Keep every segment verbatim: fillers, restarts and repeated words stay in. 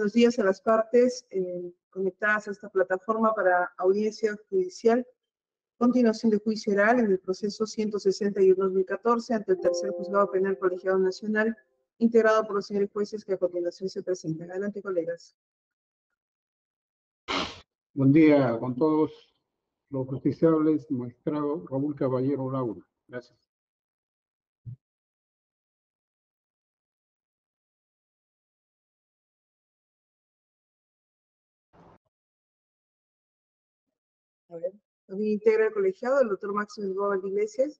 buenos días a las partes eh, conectadas a esta plataforma para audiencia judicial. Continuación de juicio oral en el proceso ciento sesenta y uno barra dos mil catorce ante el tercer juzgado penal colegiado nacional, integrado por los señores jueces que a continuación se presentan. Adelante, colegas. Buen día con todos los justiciables, magistrado Raúl Caballero Laura. Gracias. A ver, también integra el colegiado el doctor Máximo Gómez Iglesias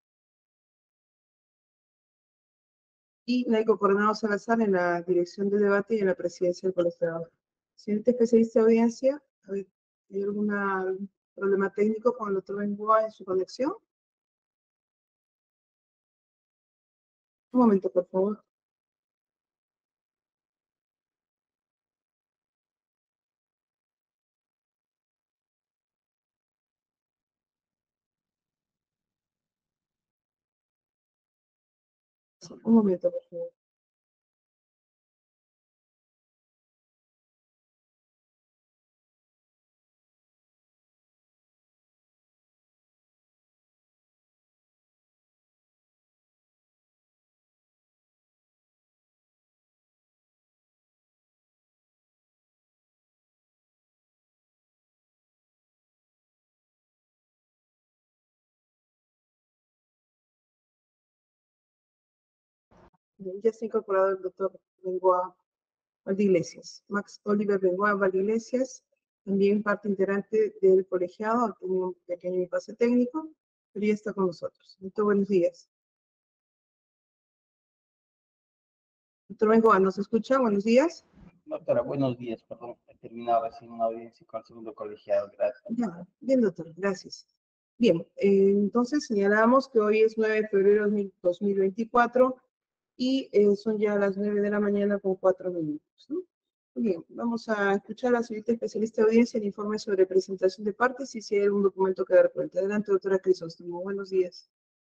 y Naico Coronado Salazar en la dirección de debate y en la presidencia del colegiado. Siguiente especialista de audiencia, a ver, ¿hay algún problema técnico con el doctor Bengoa en su conexión? Un momento, por favor. Un momento, por favor. Ya se ha incorporado el doctor Bengoa Valdiglesias. Max Oliver Bengoa Valdiglesias, también parte integrante del colegiado, ha tenido un pequeño impasse técnico, pero ya está con nosotros. Doctor, buenos días. Doctor Bengoa, ¿nos escucha? Buenos días. Doctora, buenos días, perdón, he terminado recién una audiencia con el segundo colegiado, gracias. Ya, bien, doctor, gracias. Bien, eh, entonces señalamos que hoy es nueve de febrero de dos mil veinticuatro y eh, son ya las nueve de la mañana con cuatro minutos, ¿no? Muy bien, vamos a escuchar a la señorita especialista de audiencia el informe sobre presentación de partes y si hay algún documento que dar cuenta. Adelante, doctora Crisóstomo, buenos días.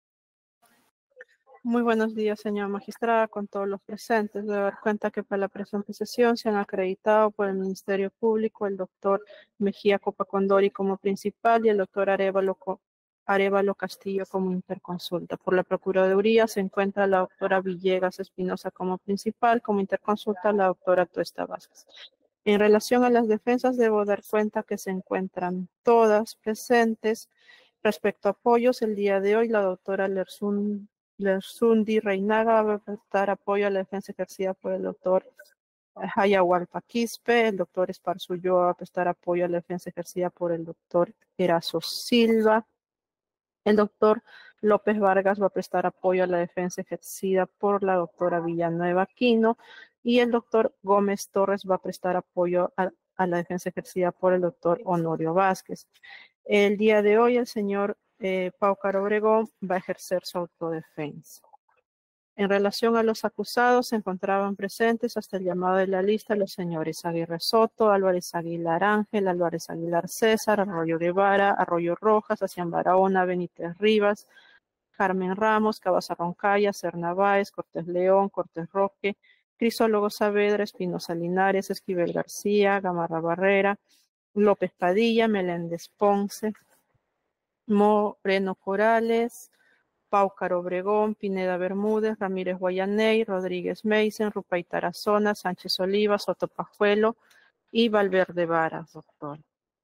Muy buenos días, señora magistrada, con todos los presentes. Debo dar cuenta que para la presente sesión se han acreditado por el Ministerio Público el doctor Mejía Copacondori como principal y el doctor Arévalo, Arévalo Castillo como interconsulta. Por la Procuraduría se encuentra la doctora Villegas Espinosa como principal, como interconsulta la doctora Tuesta Vázquez. En relación a las defensas, debo dar cuenta que se encuentran todas presentes. Respecto a apoyos, el día de hoy la doctora Lersun Lersundi Reinaga va a prestar apoyo a la defensa ejercida por el doctor Hayahualpa Quispe, el doctor Esparza Ulloa va a prestar apoyo a la defensa ejercida por el doctor Erazo Silva, el doctor López Vargas va a prestar apoyo a la defensa ejercida por la doctora Villanueva Aquino y el doctor Gómez Torres va a prestar apoyo a, a la defensa ejercida por el doctor Honorio Vázquez. El día de hoy el señor Eh, Paucar Obregón va a ejercer su autodefensa. En relación a los acusados, se encontraban presentes hasta el llamado de la lista los señores Aguirre Soto, Álvarez Aguilar Ángel, Álvarez Aguilar César, Arroyo Guevara, Arroyo Rojas, Hacian Barahona, Benítez Rivas, Carmen Ramos, Cabaza Roncaya, Serna Báez, Cortés León, Cortés Roque, Crisólogo Saavedra, Espinosa Linares, Esquivel García, Gamarra Barrera, López Padilla, Meléndez Ponce, Moreno Corales, Paucar Obregón, Pineda Bermúdez, Ramírez Guayaney, Rodríguez Meisen, Rupay Tarazona, Sánchez Oliva, Soto Pajuelo y Valverde Varas, doctor.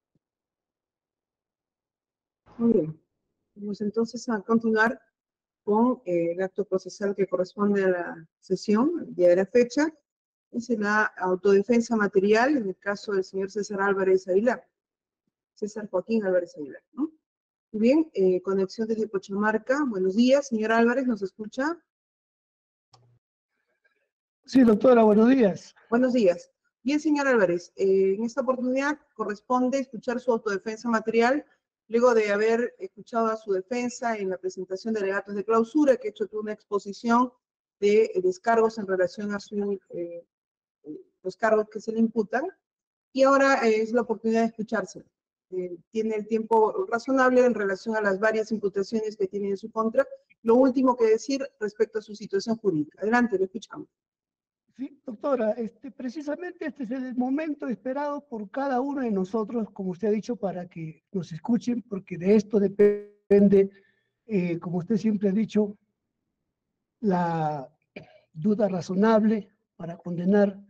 Muy bien. Vamos entonces a continuar con eh, el acto procesal que corresponde a la sesión, el día de la fecha. Es la autodefensa material en el caso del señor César Álvarez Aguilar. César Joaquín Álvarez Aguilar, ¿no? Muy bien, eh, conexión desde Pochamarca. Buenos días, señor Álvarez, ¿nos escucha? Sí, doctora, buenos días. Buenos días. Bien, señor Álvarez, eh, en esta oportunidad corresponde escuchar su autodefensa material, luego de haber escuchado a su defensa en la presentación de alegatos de clausura, que ha hecho toda una exposición de eh, descargos en relación a su, eh, los cargos que se le imputan, y ahora eh, es la oportunidad de escucharse. Eh, tiene el tiempo razonable en relación a las varias imputaciones que tiene en su contra. Lo último que decir respecto a su situación jurídica. Adelante, lo escuchamos. Sí, doctora. doctora, este, precisamente este es el momento esperado por cada uno de nosotros, como usted ha dicho, para que nos escuchen, porque de esto depende, eh, como usted siempre ha dicho, la duda razonable para condenar,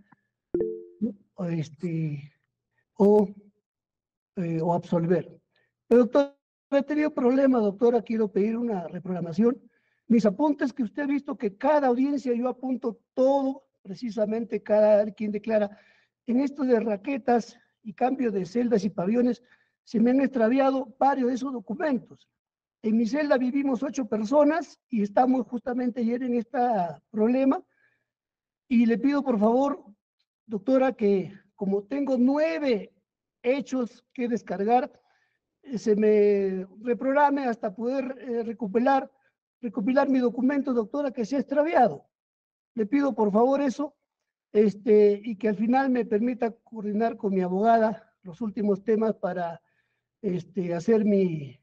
o, este, o, eh, o absolver. Pero, doctora, he tenido problemas, doctora, quiero pedir una reprogramación. Mis apuntes que usted ha visto que cada audiencia yo apunto todo, precisamente cada quien declara. En esto de raquetas y cambio de celdas y pabellones, se me han extraviado varios de esos documentos. En mi celda vivimos ocho personas y estamos justamente ayer en este problema. Y le pido por favor, doctora, que como tengo nueve hechos que descargar, eh, se me reprograme hasta poder eh, recuperar, recopilar mi documento, doctora, que se ha extraviado. Le pido por favor eso, este, y que al final me permita coordinar con mi abogada los últimos temas para este, hacer mi,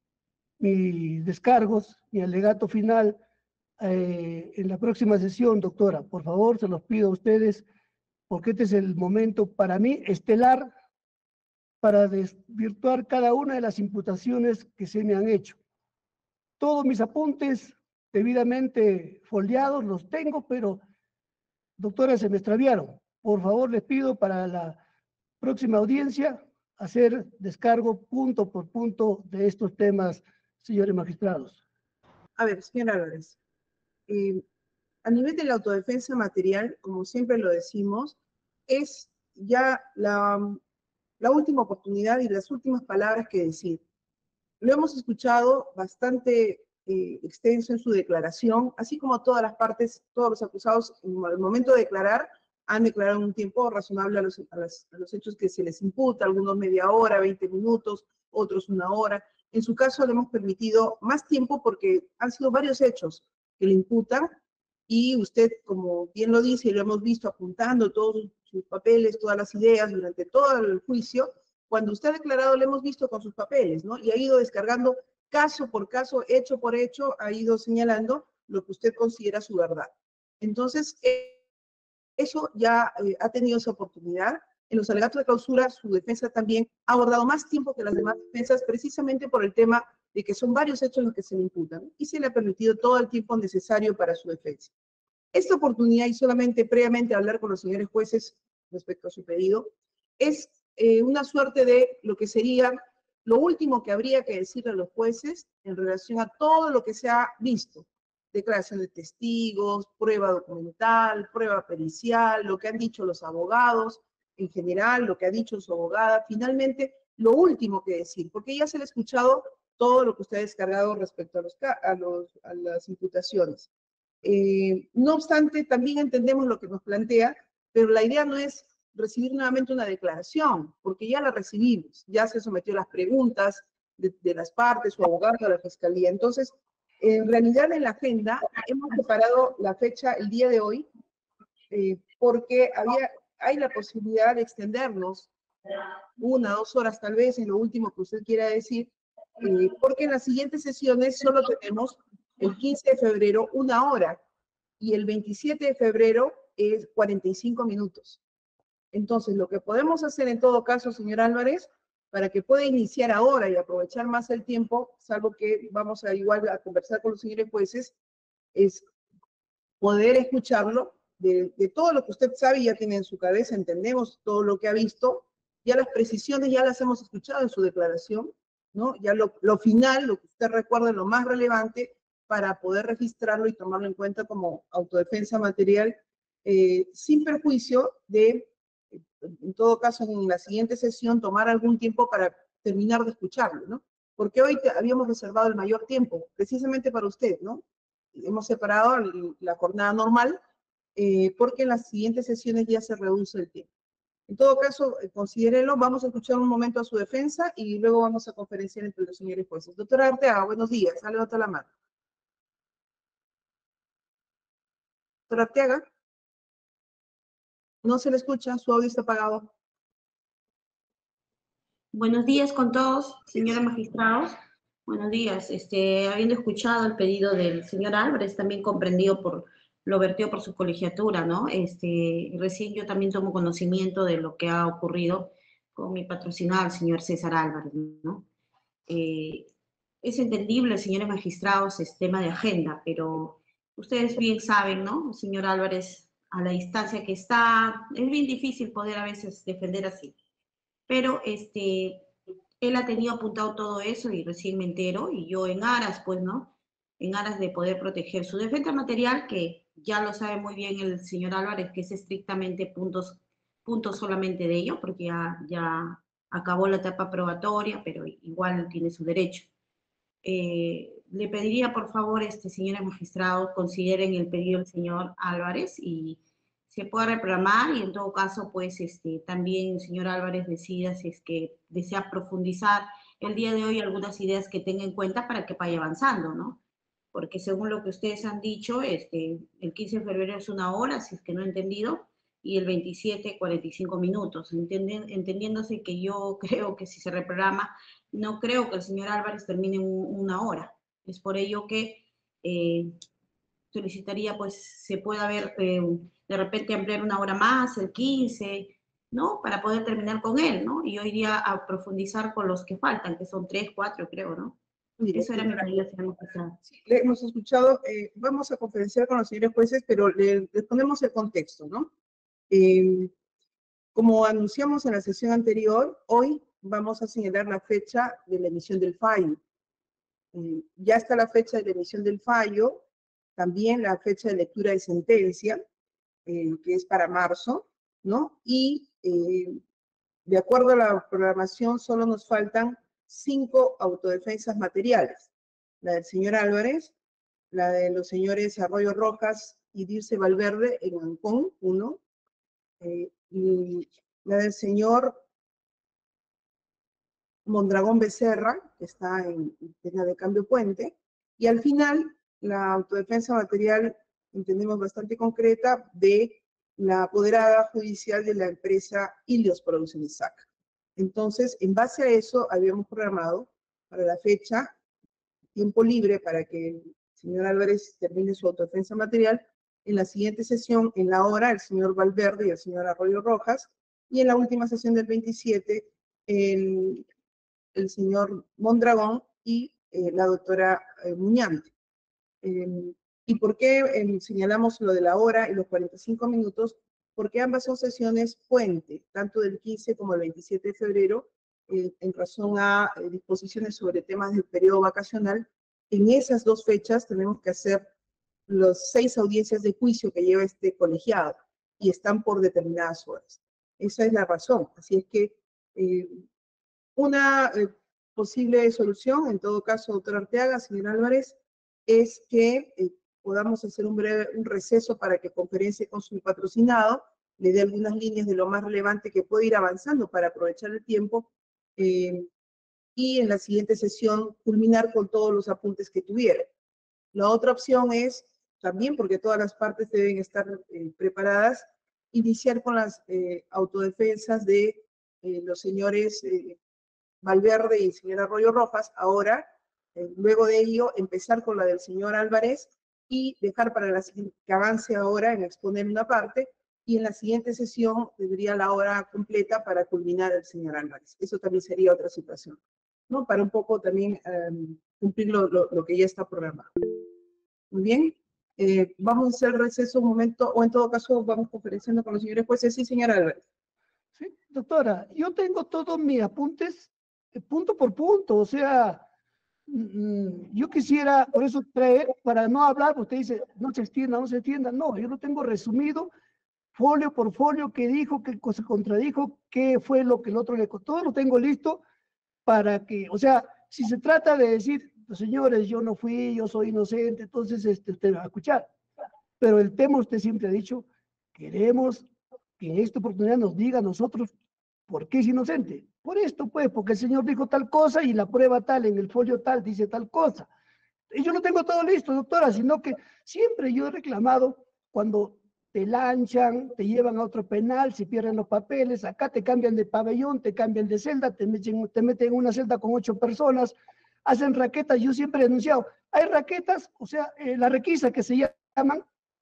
mis descargos, mi alegato final eh, en la próxima sesión, doctora. Por favor, se los pido a ustedes, porque este es el momento para mí estelar para desvirtuar cada una de las imputaciones que se me han hecho. Todos mis apuntes debidamente foldeados los tengo, pero, doctora, se me extraviaron. Por favor, les pido para la próxima audiencia hacer descargo punto por punto de estos temas, señores magistrados. A ver, señor Álvarez, eh, a nivel de la autodefensa material, como siempre lo decimos, es ya la, la última oportunidad y las últimas palabras que decir. Lo hemos escuchado bastante eh, extenso en su declaración, así como todas las partes, todos los acusados en el momento de declarar han declarado en un tiempo razonable a los, a, las, a los hechos que se les imputa, algunos media hora, veinte minutos, otros una hora. En su caso le hemos permitido más tiempo porque han sido varios hechos que le imputan y usted, como bien lo dice, y lo hemos visto apuntando todos sus papeles, todas las ideas durante todo el juicio. Cuando usted ha declarado, lo hemos visto con sus papeles, ¿no? Y ha ido descargando caso por caso, hecho por hecho, ha ido señalando lo que usted considera su verdad. Entonces, eh, eso ya eh, ha tenido esa oportunidad. En los alegatos de clausura, su defensa también ha abordado más tiempo que las demás defensas, precisamente por el tema de que son varios hechos los que se le imputan, y se le ha permitido todo el tiempo necesario para su defensa. Esta oportunidad, y solamente previamente hablar con los señores jueces respecto a su pedido, es eh, una suerte de lo que sería lo último que habría que decirle a los jueces en relación a todo lo que se ha visto. Declaración de testigos, prueba documental, prueba pericial, lo que han dicho los abogados en general, lo que ha dicho su abogada. Finalmente, lo último que decir, porque ya se le ha escuchado todo lo que usted ha descargado respecto a, los, a, los, a las imputaciones. Eh, no obstante, también entendemos lo que nos plantea, pero la idea no es recibir nuevamente una declaración, porque ya la recibimos, ya se sometió a las preguntas de, de las partes, su abogado, de la fiscalía. Entonces, en realidad en la agenda hemos separado la fecha el día de hoy, eh, porque había, hay la posibilidad de extendernos una, dos horas tal vez, en lo último que usted quiera decir, eh, porque en las siguientes sesiones solo tenemos el quince de febrero una hora y el veintisiete de febrero es cuarenta y cinco minutos. Entonces, lo que podemos hacer en todo caso, señor Álvarez, para que pueda iniciar ahora y aprovechar más el tiempo, salvo que vamos a igual a conversar con los señores jueces, es poder escucharlo de, de todo lo que usted sabe y ya tiene en su cabeza, entendemos todo lo que ha visto, ya las precisiones ya las hemos escuchado en su declaración, ¿no? Ya lo, lo final, lo que usted recuerda, lo más relevante, para poder registrarlo y tomarlo en cuenta como autodefensa material, eh, sin perjuicio de, en todo caso, en la siguiente sesión, tomar algún tiempo para terminar de escucharlo, ¿no? Porque hoy te, habíamos reservado el mayor tiempo, precisamente para usted, ¿no? Hemos separado la jornada normal, eh, porque en las siguientes sesiones ya se reduce el tiempo. En todo caso, eh, considérenlo, vamos a escuchar un momento a su defensa y luego vamos a conferenciar entre los señores jueces. Doctora Arteaga, buenos días, levanta la mano. Doctora Arteaga, no se le escucha, su audio está apagado. Buenos días con todos, señores magistrados. Buenos días. Este, habiendo escuchado el pedido del señor Álvarez, también comprendido por lo vertió por su colegiatura, ¿no? Este, recién yo también tomo conocimiento de lo que ha ocurrido con mi patrocinado, el señor César Álvarez, ¿no? Eh, es entendible, señores magistrados, es tema de agenda, pero ustedes bien saben, ¿no? Señor Álvarez, a la distancia que está, es bien difícil poder a veces defender así. Pero este, él ha tenido apuntado todo eso y recién me entero, y yo en aras, pues, ¿no? En aras de poder proteger su defensa material, que ya lo sabe muy bien el señor Álvarez, que es estrictamente puntos, puntos solamente de ello, porque ya, ya acabó la etapa probatoria, pero igual tiene su derecho. Eh, le pediría, por favor, este, señores magistrados, consideren el pedido del señor Álvarez y se pueda reprogramar, y en todo caso, pues, este, también el señor Álvarez decida si es que desea profundizar el día de hoy algunas ideas que tenga en cuenta para que vaya avanzando, ¿no? Porque según lo que ustedes han dicho, este, el quince de febrero es una hora, si es que no he entendido, y el veintisiete, cuarenta y cinco minutos, Entendien, entendiéndose que yo creo que si se reprograma, no creo que el señor Álvarez termine en una hora. Es por ello que eh, solicitaría, pues, se pueda ver, eh, de repente ampliar una hora más, el quince, ¿no? Para poder terminar con él, ¿no? Y yo iría a profundizar con los que faltan, que son tres, cuatro, creo, ¿no? Mire, Eso era mi pedido, señor magistrado. Sí, le hemos escuchado, eh, vamos a conferenciar con los señores jueces, pero le, les ponemos el contexto, ¿no? Eh, como anunciamos en la sesión anterior, hoy vamos a señalar la fecha de la emisión del fallo. Eh, ya está la fecha de la emisión del fallo, también la fecha de lectura de sentencia, eh, que es para marzo, ¿no? Y eh, de acuerdo a la programación, solo nos faltan cinco autodefensas materiales. La del señor Álvarez, la de los señores Arroyo Rojas y Dirce Valverde en Ancón, uno, eh, y la del señor Mondragón Becerra, que está en, en la de Cambio Puente, y al final la autodefensa material, entendemos bastante concreta, de la apoderada judicial de la empresa Ilios Producciones S A C. Entonces, en base a eso, habíamos programado para la fecha tiempo libre para que el señor Álvarez termine su autodefensa material. En la siguiente sesión, en la hora, el señor Valverde y el señor Arroyo Rojas, y en la última sesión del veintisiete, el, el señor Mondragón y eh, la doctora eh, Muñante. Eh, ¿Y por qué eh, señalamos lo de la hora y los cuarenta y cinco minutos? Porque ambas son sesiones puente, tanto del quince como el veintisiete de febrero, eh, en razón a eh, disposiciones sobre temas del periodo vacacional. En esas dos fechas tenemos que hacer las seis audiencias de juicio que lleva este colegiado y están por determinadas horas. Esa es la razón. Así es que eh, una eh, posible solución, en todo caso, doctor Arteaga, señor Álvarez, es que eh, podamos hacer un breve un receso para que conferencie con su patrocinado, le dé algunas líneas de lo más relevante que puede ir avanzando para aprovechar el tiempo, eh, y en la siguiente sesión culminar con todos los apuntes que tuviera. La otra opción es, también porque todas las partes deben estar eh, preparadas, iniciar con las eh, autodefensas de eh, los señores eh, Valverde y el señor Arroyo Rojas. Ahora, eh, luego de ello, empezar con la del señor Álvarez y dejar para la siguiente, que avance ahora en exponer una parte, y en la siguiente sesión tendría la hora completa para culminar el señor Álvarez. Eso también sería otra situación, ¿no? Para un poco también um, cumplir lo, lo, lo que ya está programado. Muy bien. Eh, vamos a hacer receso un momento, o en todo caso vamos conferenciando con los señores jueces. Sí, señor Álvarez. Sí, doctora, yo tengo todos mis apuntes eh, punto por punto, o sea, mm, yo quisiera, por eso traer, para no hablar, usted dice, no se extienda, no se extienda, no, yo lo tengo resumido, folio por folio, qué dijo, qué se contradijo, qué fue lo que el otro le costó, todo lo tengo listo para que, o sea, si se trata de decir, señores, yo no fui, yo soy inocente, entonces este, usted va a escuchar, pero el tema usted siempre ha dicho, queremos que en esta oportunidad nos diga a nosotros por qué es inocente. Por esto, pues, porque el señor dijo tal cosa y la prueba tal, en el folio tal, dice tal cosa. Y yo no tengo todo listo, doctora, sino que siempre yo he reclamado cuando te lanchan, te llevan a otro penal, se pierden los papeles, acá te cambian de pabellón, te cambian de celda, te meten, te meten en una celda con ocho personas, hacen raquetas. Yo siempre he denunciado, hay raquetas, o sea, eh, la requisa que se llaman,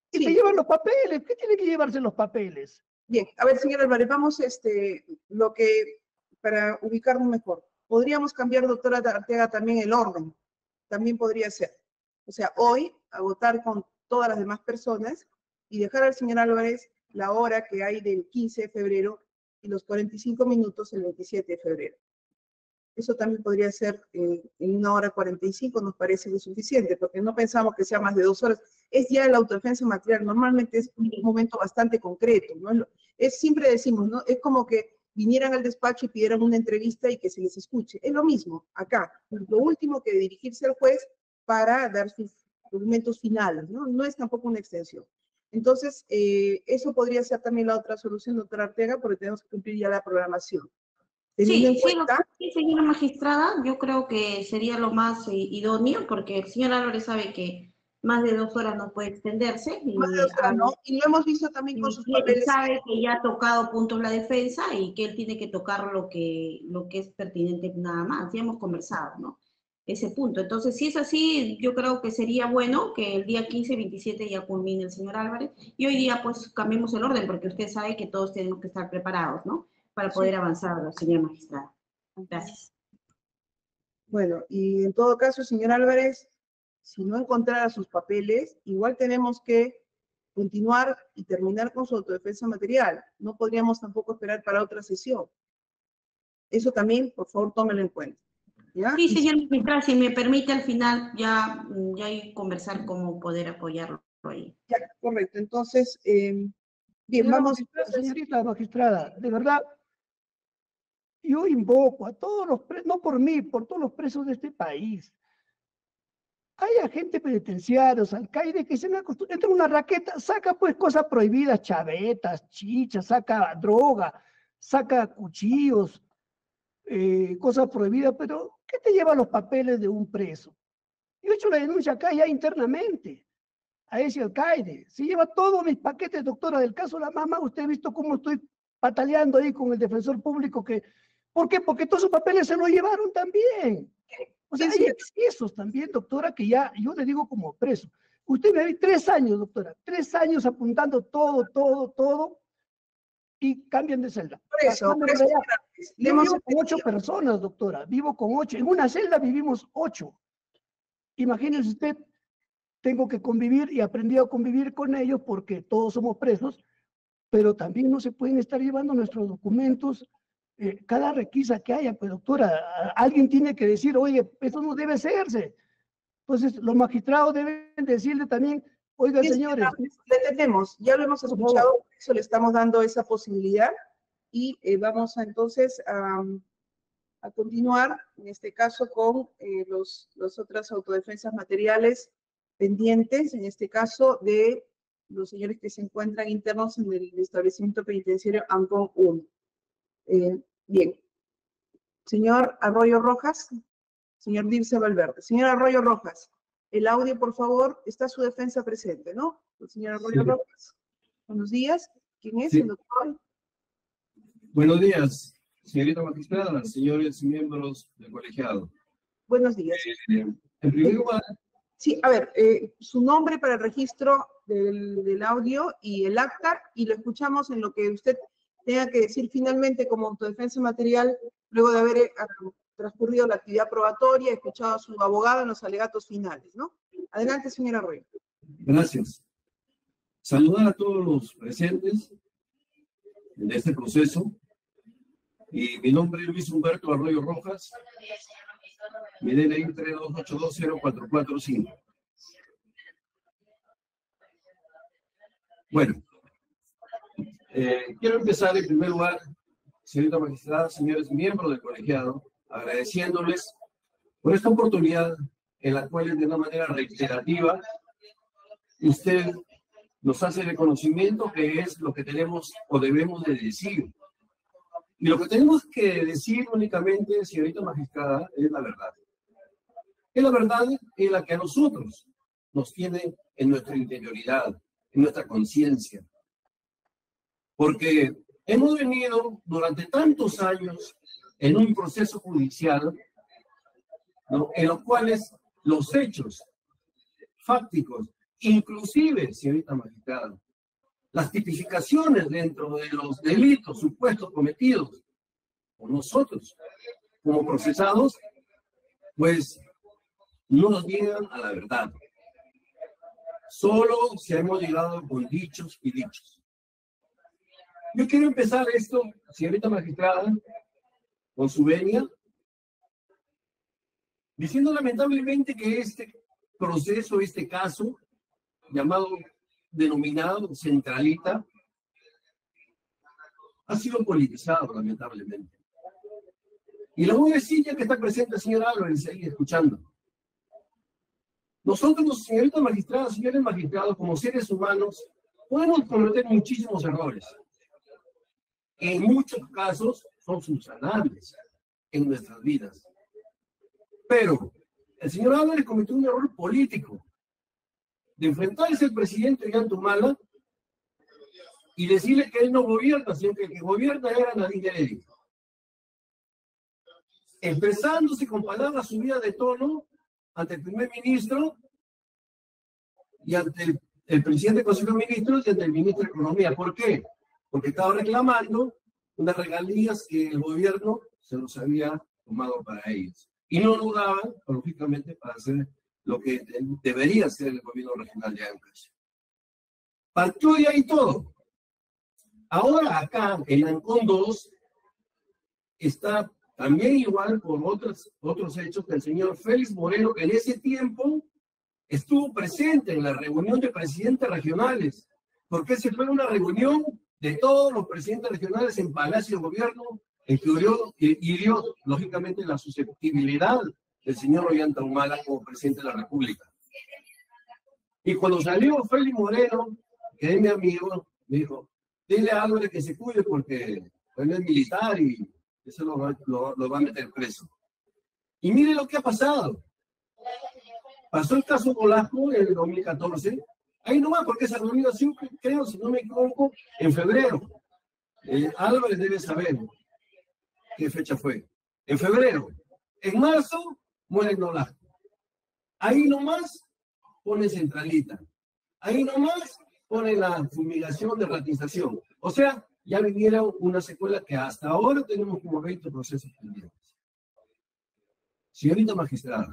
y Sí. te llevan los papeles. ¿Qué tiene que llevarse los papeles? Bien, a ver, señor Álvarez, vamos, este, lo que, para ubicarnos mejor, podríamos cambiar, doctora Arteaga, también el orden, también podría ser. O sea, hoy, agotar con todas las demás personas y dejar al señor Álvarez la hora que hay del quince de febrero y los cuarenta y cinco minutos el veintisiete de febrero. Eso también podría ser eh, en una hora cuarenta y cinco, nos parece muy suficiente, porque no pensamos que sea más de dos horas. Es ya la autodefensa material, normalmente es un momento bastante concreto, ¿no? Es, siempre decimos, ¿no? Es como que vinieran al despacho y pidieran una entrevista y que se les escuche. Es lo mismo acá. Lo último que dirigirse al juez para dar sus documentos finales, ¿no? No es tampoco una extensión. Entonces, eh, eso podría ser también la otra solución, doctora Arteaga, porque tenemos que cumplir ya la programación. Teniendo Sí, en sí, cuenta, sí, señora magistrada, yo creo que sería lo más eh, idóneo, porque el señor Álvarez sabe que más de dos horas no puede extenderse, y, más de dos horas, ah, ¿no? Y lo hemos visto también con y sus él papeles. sabe que ya ha tocado puntos la defensa y que él tiene que tocar lo que, lo que es pertinente nada más. Ya hemos conversado, ¿no? Ese punto. Entonces, si es así, yo creo que sería bueno que el día quince, veintisiete ya culmine el señor Álvarez, y hoy día pues cambiemos el orden, porque usted sabe que todos tenemos que estar preparados, ¿no? Para poder avanzar, señora magistrada. Gracias. Bueno, y en todo caso, señor Álvarez, si no encontrara sus papeles, igual tenemos que continuar y terminar con su autodefensa material. No podríamos tampoco esperar para otra sesión. Eso también, por favor, tómelo en cuenta. ¿Ya? Sí, Y- señor magistrada, si me permite al final ya, mm, ya hay conversar cómo poder apoyarlo ahí. Ya, correcto. Entonces, eh, bien, Señora vamos. magistrada, señorita magistrada, de verdad, yo invoco a todos los presos, no por mí, por todos los presos de este país. Hay agentes penitenciarios, alcaides que se han acostumbrado, entra una raqueta, saca pues cosas prohibidas, chavetas, chichas, saca droga, saca cuchillos, eh, cosas prohibidas, pero ¿qué te lleva los papeles de un preso? Yo he hecho la denuncia acá ya internamente a ese alcaide. Se lleva todos mis paquetes, doctora, del caso La Mama. Usted ha visto cómo estoy pataleando ahí con el defensor público. Que, ¿por qué? Porque todos sus papeles se los llevaron también. O sea, hay excesos también, doctora, que ya yo le digo como preso. Usted me ve tres años, doctora, tres años apuntando todo, todo, todo, y cambian de celda. Por eso, por eso, Yo le vivo con ocho personas, doctora, vivo con ocho. En una celda vivimos ocho. Imagínense usted, tengo que convivir y aprendí a convivir con ellos porque todos somos presos, pero también no se pueden estar llevando nuestros documentos, eh, cada requisa que haya. Pues doctora, alguien tiene que decir, oye, eso no debe hacerse. Entonces, los magistrados deben decirle también, oigan, sí, señores. Le tenemos, ya lo hemos escuchado, por eso le estamos dando esa posibilidad, y eh, vamos a, entonces a, a continuar, en este caso, con eh, los, los otras autodefensas materiales pendientes, en este caso de los señores que se encuentran internos en el establecimiento penitenciario Ancón uno. Eh, bien. Señor Arroyo Rojas, señor Dirce Valverde. Señor Arroyo Rojas, el audio, por favor, está su defensa presente, ¿no? El señor Arroyo Sí. Rojas. Buenos días. ¿Quién es Sí. el doctor? Buenos días, señorita magistrada, señores miembros del colegiado. Buenos días. Eh, en primer lugar, Sí, a ver, eh, su nombre para el registro del, del audio y el acta, y lo escuchamos en lo que usted tenga que decir finalmente como autodefensa material, luego de haber eh, transcurrido la actividad probatoria, escuchado a su abogado en los alegatos finales, ¿no? Adelante, señora Arroyo. gracias. Saludar a todos los presentes de este proceso. Y mi nombre es Luis Humberto Arroyo Rojas. Mi D N I tres dos ocho dos cero cuatro cuatro cinco. Bueno, eh, quiero empezar en primer lugar, señorita magistrada, señores miembros del colegiado, agradeciéndoles por esta oportunidad en la cual de una manera reiterativa usted nos hace el conocimiento que es lo que tenemos o debemos de decir. Y lo que tenemos que decir únicamente, señorita magistrada, es la verdad. Es la verdad en la que a nosotros nos tiene en nuestra interioridad, en nuestra conciencia. Porque hemos venido durante tantos años en un proceso judicial, ¿no?, en los cuales los hechos fácticos Inclusive, señorita magistrada, las tipificaciones dentro de los delitos supuestos cometidos por nosotros como procesados, pues no nos llegan a la verdad. Solo se hemos llegado con dichos y dichos. Yo quiero empezar esto, señorita magistrada, con su venia, diciendo lamentablemente que este proceso, este caso, llamado, denominado Centralita, ha sido politizado, lamentablemente. Y la voy a decir ya que está presente el señor Álvarez ahí escuchando. Nosotros, señoritas magistradas, señores magistrados, como seres humanos, podemos cometer muchísimos errores. En muchos casos son subsanables en nuestras vidas. Pero el señor Álvarez cometió un error político de enfrentarse al presidente Ollantumala y decirle que él no gobierna, sino que el que gobierna era Nadine Heredia. Expresándose con palabras subidas de tono ante el primer ministro y ante el, el presidente del Consejo de Ministros y ante el ministro de Economía. ¿Por qué? Porque estaba reclamando unas regalías que el gobierno se los había tomado para ellos. Y no lo daban, lógicamente, para hacer lo que debería hacer el gobierno regional de Ancash. Partió de ahí todo. Ahora acá, en Ancón dos, está también igual por otros, otros hechos que el señor Félix Moreno, que en ese tiempo estuvo presente en la reunión de presidentes regionales, porque se fue una reunión de todos los presidentes regionales en Palacio de Gobierno, el que hirió, hirió lógicamente la susceptibilidad del señor Ollantumala como presidente de la República. Y cuando salió Félix Moreno, que es mi amigo, me dijo, dile a Álvarez que se cuide porque él es militar y eso lo va, lo, lo va a meter preso. Y mire lo que ha pasado. Pasó el caso Golasco en el dos mil catorce. Ahí nomás, porque esa reunión, creo, si no me equivoco, en febrero. Eh, Álvarez debe saber qué fecha fue. En febrero. En marzo, muere Nolasco. Ahí nomás pone Centralita. Ahí nomás pone la fumigación de ratización. O sea, ya vinieron una secuela que hasta ahora tenemos como veinte procesos pendientes. Señorita magistrada,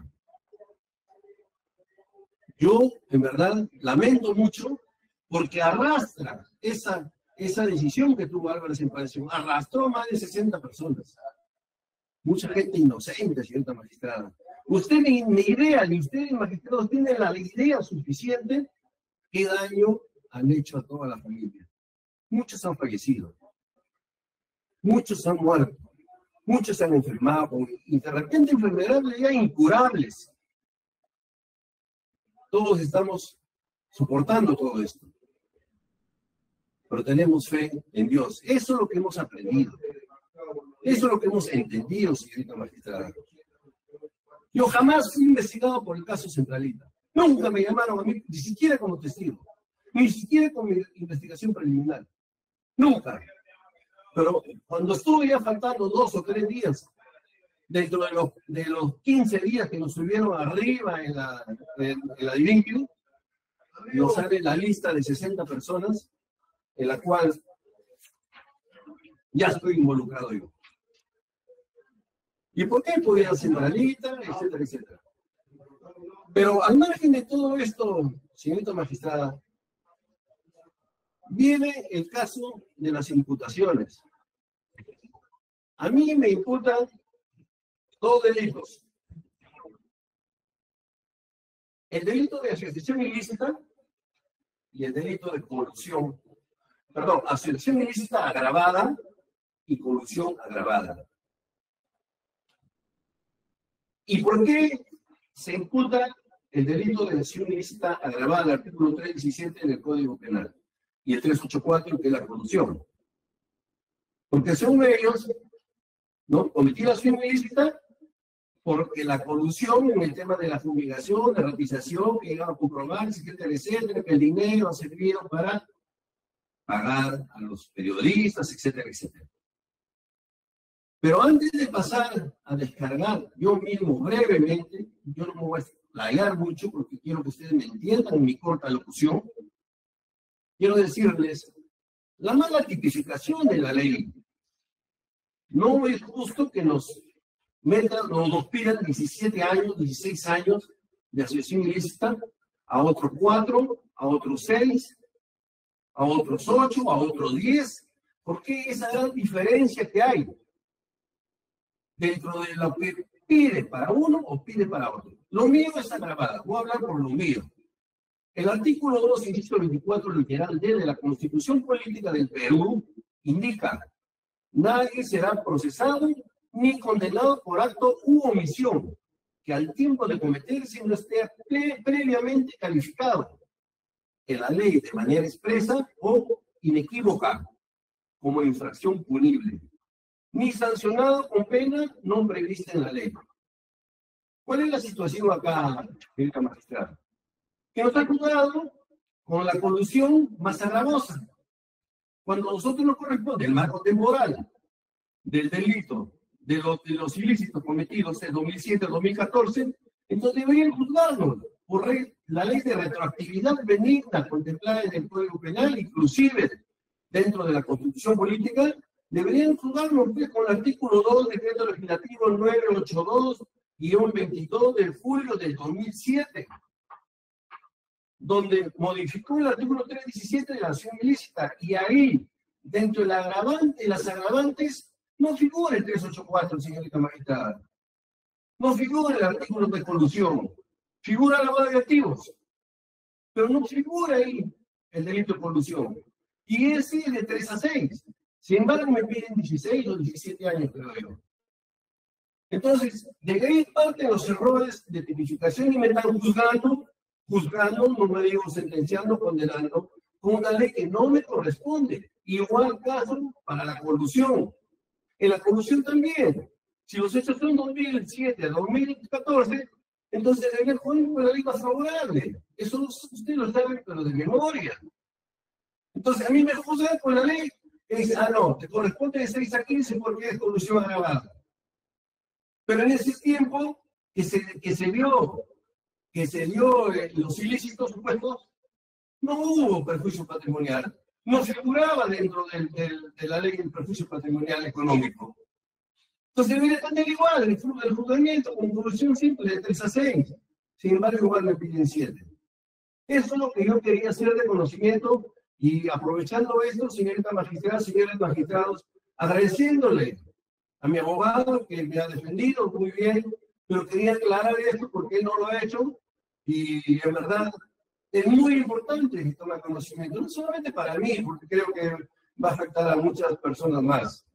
yo en verdad lamento mucho porque arrastra esa, esa decisión que tuvo Álvarez en Palacio, arrastró más de sesenta personas. Mucha gente inocente, señorita magistrada. Usted ni, ni idea, ni ustedes magistrados tienen la idea suficiente qué daño han hecho a toda la familia. Muchos han fallecido, muchos han muerto, muchos han enfermado con de repente enfermedades ya incurables. Todos estamos soportando todo esto, pero tenemos fe en Dios. Eso es lo que hemos aprendido. Eso es lo que hemos entendido, señorita magistrada. Yo jamás fui investigado por el caso Centralita. Nunca me llamaron a mí, ni siquiera como testigo, ni siquiera con mi investigación preliminar. Nunca. Pero cuando estuve ya faltando dos o tres días, dentro de los, de los quince días que nos subieron arriba en la, en, en la Divinquio, nos sale la lista de sesenta personas en la cual ya estoy involucrado yo. ¿Y por qué? Podía ser Centralita, etcétera, etcétera. Pero al margen de todo esto, señorita magistrada, viene el caso de las imputaciones. A mí me imputan dos delitos. El delito de asociación ilícita y el delito de colusión. Perdón, asociación ilícita agravada y colusión agravada. ¿Y por qué se imputa el delito de asociación ilícita agravada, el artículo trescientos diecisiete del Código Penal? Y el trescientos ochenta y cuatro, que es la colusión. Porque según ellos, ¿no? Cometí la acción ilícita porque la colusión en el tema de la fumigación, de ratización, que llegaba a comprobar, etcétera, etcétera, que el dinero ha servido para pagar a los periodistas, etcétera, etcétera. Pero antes de pasar a descargar yo mismo brevemente, yo no me voy a explayar mucho porque quiero que ustedes me entiendan en mi corta locución, quiero decirles, la mala tipificación de la ley. No es justo que nos metan o nos pidan diecisiete años, dieciséis años de asociación ilícita, a otros cuatro, a otros seis, a otros ocho, a otros diez. ¿Por qué esa gran diferencia que hay dentro de lo que pide para uno o pide para otro? Lo mío está grabado, voy a hablar por lo mío. El artículo dos, inciso veinticuatro, literal D de la Constitución Política del Perú indica: nadie será procesado ni condenado por acto u omisión que al tiempo de cometerse no esté pre previamente calificado en la ley de manera expresa o inequívoca como infracción punible, ni sancionado con pena no prevista en la ley. ¿Cuál es la situación acá, señorita magistrada? Que nos ha jugado con la colusión más agravosa. Cuando a nosotros nos corresponde el marco temporal del delito, de los, de los ilícitos cometidos en dos mil siete a dos mil catorce, entonces deberían juzgarnos por la ley de retroactividad benigna contemplada en el Código Penal, inclusive dentro de la Constitución Política, deberían juzgarnos pues, con el artículo dos, decreto legislativo novecientos ochenta y dos guión veintidós de julio del dos mil siete, donde modificó el artículo trescientos diecisiete de la acción ilícita, y ahí, dentro del agravante, de las agravantes, no figura el trescientos ochenta y cuatro, señorita magistrada. No figura el artículo de colusión. Figura lavado de activos. Pero no figura ahí el delito de colusión. Y ese es de tres a seis. Sin embargo, me piden dieciséis o diecisiete años, creo yo. Entonces, de ahí parten los errores de tipificación y me están juzgando, juzgando, no me digo sentenciando, condenando, con una ley que no me corresponde. Igual caso para la colusión. En la colusión también. Si los hechos son dos mil siete a dos mil catorce, entonces debería jugar con la ley más favorable. Eso usted lo sabe, pero de memoria. Entonces a mí me juzgan con la ley que dice, ah, no, te corresponde de seis a quince porque es colusión agravada. Pero en ese tiempo que se, que se vio, que se dio eh, los ilícitos supuestos, no hubo perjuicio patrimonial. No figuraba dentro del, del, de la ley del perjuicio patrimonial económico. Entonces debería tener igual el flujo del juzgamiento con colusión simple de tres a seis. Sin embargo, igual me piden siete. Eso es lo que yo quería hacer de conocimiento y aprovechando esto, señorita magistrada, señores magistrados, agradeciéndole a mi abogado que me ha defendido muy bien, pero quería aclarar esto porque él no lo ha hecho y en verdad es muy importante que tome conocimiento, no solamente para mí, porque creo que va a afectar a muchas personas más.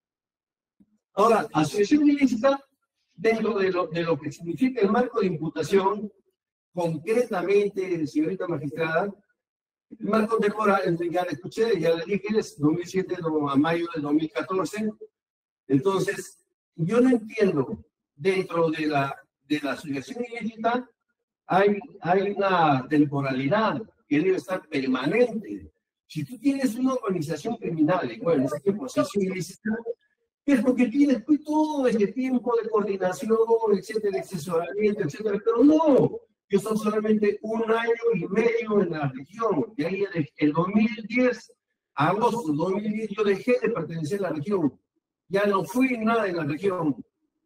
Ahora, asociación ilícita, dentro de lo, de lo que significa el marco de imputación, concretamente, señorita magistrada, el marco temporal, ya le escuché, ya le dije, es dos mil siete a mayo del dos mil catorce. Entonces, yo no entiendo, dentro de la, de la asociación ilícita, hay, hay una temporalidad que debe estar permanente. Si tú tienes una organización criminal, bueno, en ese tiempo asociación ilícita, es porque tienes pues, todo ese tiempo de coordinación, etcétera, de asesoramiento, etcétera, pero no, yo son solamente un año y medio en la región, de ahí el, el dos mil diez, a agosto del dos mil diez, yo dejé de pertenecer a la región, ya no fui nada en la región.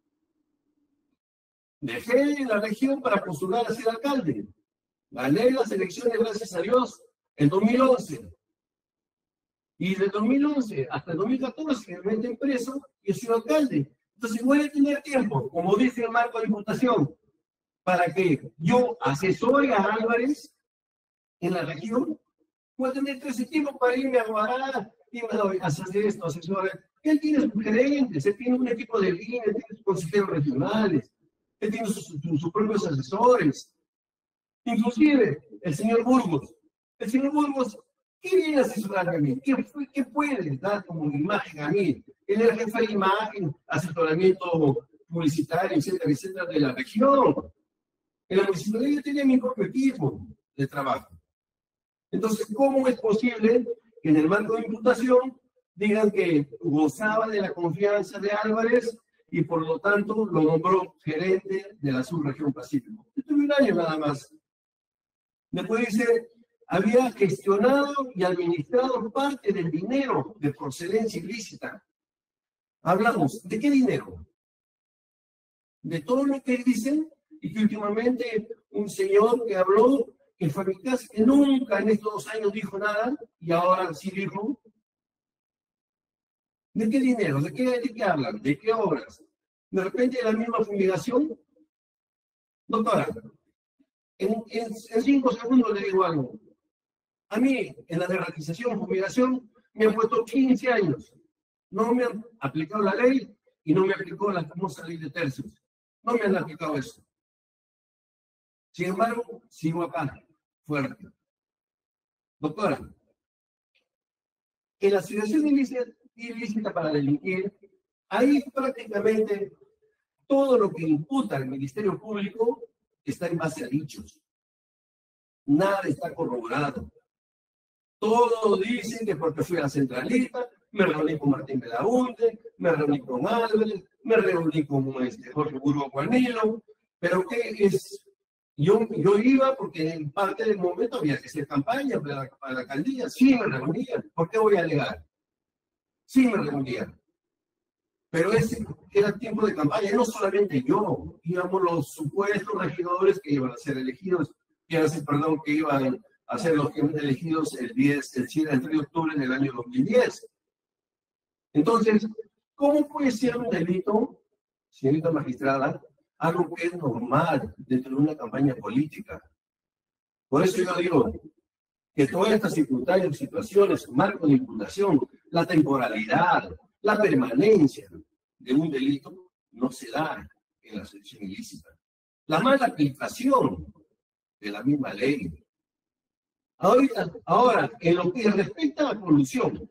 Dejé en la región para postular a ser alcalde. Gané las elecciones, gracias a Dios, en dos mil once. Y de dos mil once hasta el dos mil catorce me meten preso y soy alcalde. Entonces voy a tener tiempo, como dice el marco de imputación, para que yo asesore a Álvarez en la región. Voy a tener ese tiempo para irme a Guará, irme a hacer esto, asesorar. Él tiene sus gerentes, él tiene un equipo de línea, él tiene sus consejeros regionales, él tiene sus, sus, sus propios asesores. Inclusive, el señor Burgos. El señor Burgos, ¿qué viene a asesorarme a mí? ¿Qué, ¿Qué puede dar como imagen a mí? Él es el jefe de imagen, asesoramiento publicitario, etcétera, etcétera, de la región. En la municipalidad yo tenía mi propio equipo de trabajo. Entonces, ¿cómo es posible que en el marco de imputación digan que gozaba de la confianza de Álvarez y por lo tanto lo nombró gerente de la subregión Pacífico. Estuve un año nada más. Después dice, había gestionado y administrado parte del dinero de procedencia ilícita. Hablamos, ¿de qué dinero? De todo lo que dicen, y que últimamente un señor que habló, que fue a mi casa, que nunca en estos dos años dijo nada, y ahora sí dijo. ¿De qué dinero? ¿De qué, de qué hablan? ¿De qué obras? De repente la misma fumigación. Doctora, en, en, en cinco segundos le digo algo. A mí, en la derratización, fumigación, me han puesto quince años. No me han aplicado la ley y no me aplicó la famosa ley de tercios. No me han aplicado eso. Sin embargo, sigo acá, fuerte. Doctora, en la situación ilícita, ilícita para delinquir, ahí prácticamente todo lo que imputa al Ministerio Público está en base a dichos. Nada está corroborado. Todos dicen que porque fui a la centralita, me reuní con Martín Belaunde, me reuní con Álvarez, me reuní con este, Jorge Burgo Guanilo, pero ¿qué es? Yo, yo iba porque en parte del momento había que hacer campaña para, para la alcaldía, sí me reunían, ¿por qué voy a alegar? Sí me reunían. Pero ese era tiempo de campaña, no solamente yo, íbamos los supuestos regidores que iban a ser elegidos, que iban a ser, perdón, que iban a ser los que elegidos el diez, el siete, el tres de octubre del año dos mil diez. Entonces, ¿cómo puede ser un delito, señorita magistrada, algo que es normal dentro de una campaña política? Por eso yo digo que todas estas circunstancias, situaciones, marco de imputación, la temporalidad, la permanencia de un delito no se da en la asociación ilícita. La mala aplicación de la misma ley. Ahorita, ahora, en lo que respecta a la colusión,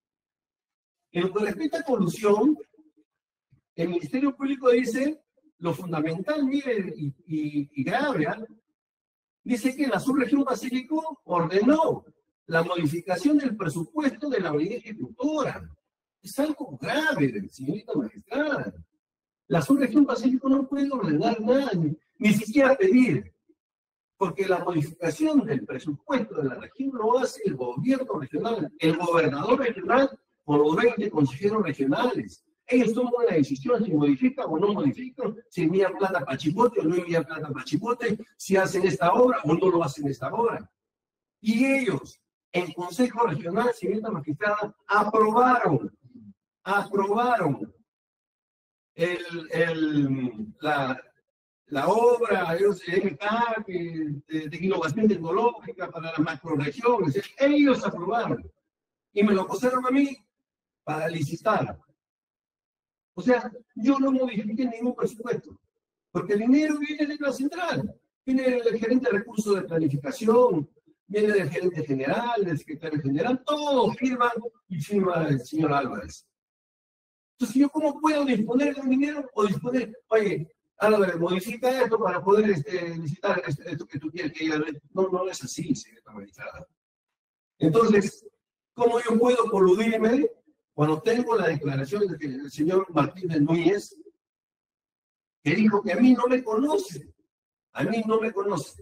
en lo que respecta a colusión, el Ministerio Público dice lo fundamental, mire, y, y, y grave, ¿eh? Dice que la subregión Pacífico ordenó la modificación del presupuesto de la unidad ejecutora. Es algo grave, señorita magistrada. La subregión Pacífico no puede ordenar nada, ni, ni siquiera pedir, porque la modificación del presupuesto de la región lo hace el gobierno regional, el gobernador regional con los veinte consejeros regionales. Ellos toman la decisión si modifican o no modifican, si envían plata para Chipote o no envían plata para Chipote, si hacen esta obra o no lo hacen esta obra. Y ellos, el Consejo Regional, señorita magistrada, aprobaron, aprobaron el, el, la, la obra M K de, de, de innovación tecnológica para las macroregiones. Ellos aprobaron y me lo pasaron a mí para licitar. O sea, yo no modifiqué ningún presupuesto, porque el dinero viene de la central, viene del gerente de recursos de planificación, viene del gerente general, del secretario general, todos firman y firma el señor Álvarez. Entonces, ¿yo cómo puedo disponer de un dinero o disponer, oye, Álvarez, modifica esto para poder este, licitar este, esto que tú quieres que diga? No, no es así, señorita magistrada. Entonces, ¿cómo yo puedo coludirme cuando tengo la declaración del señor Martínez Núñez, que dijo que a mí no me conoce, a mí no me conoce?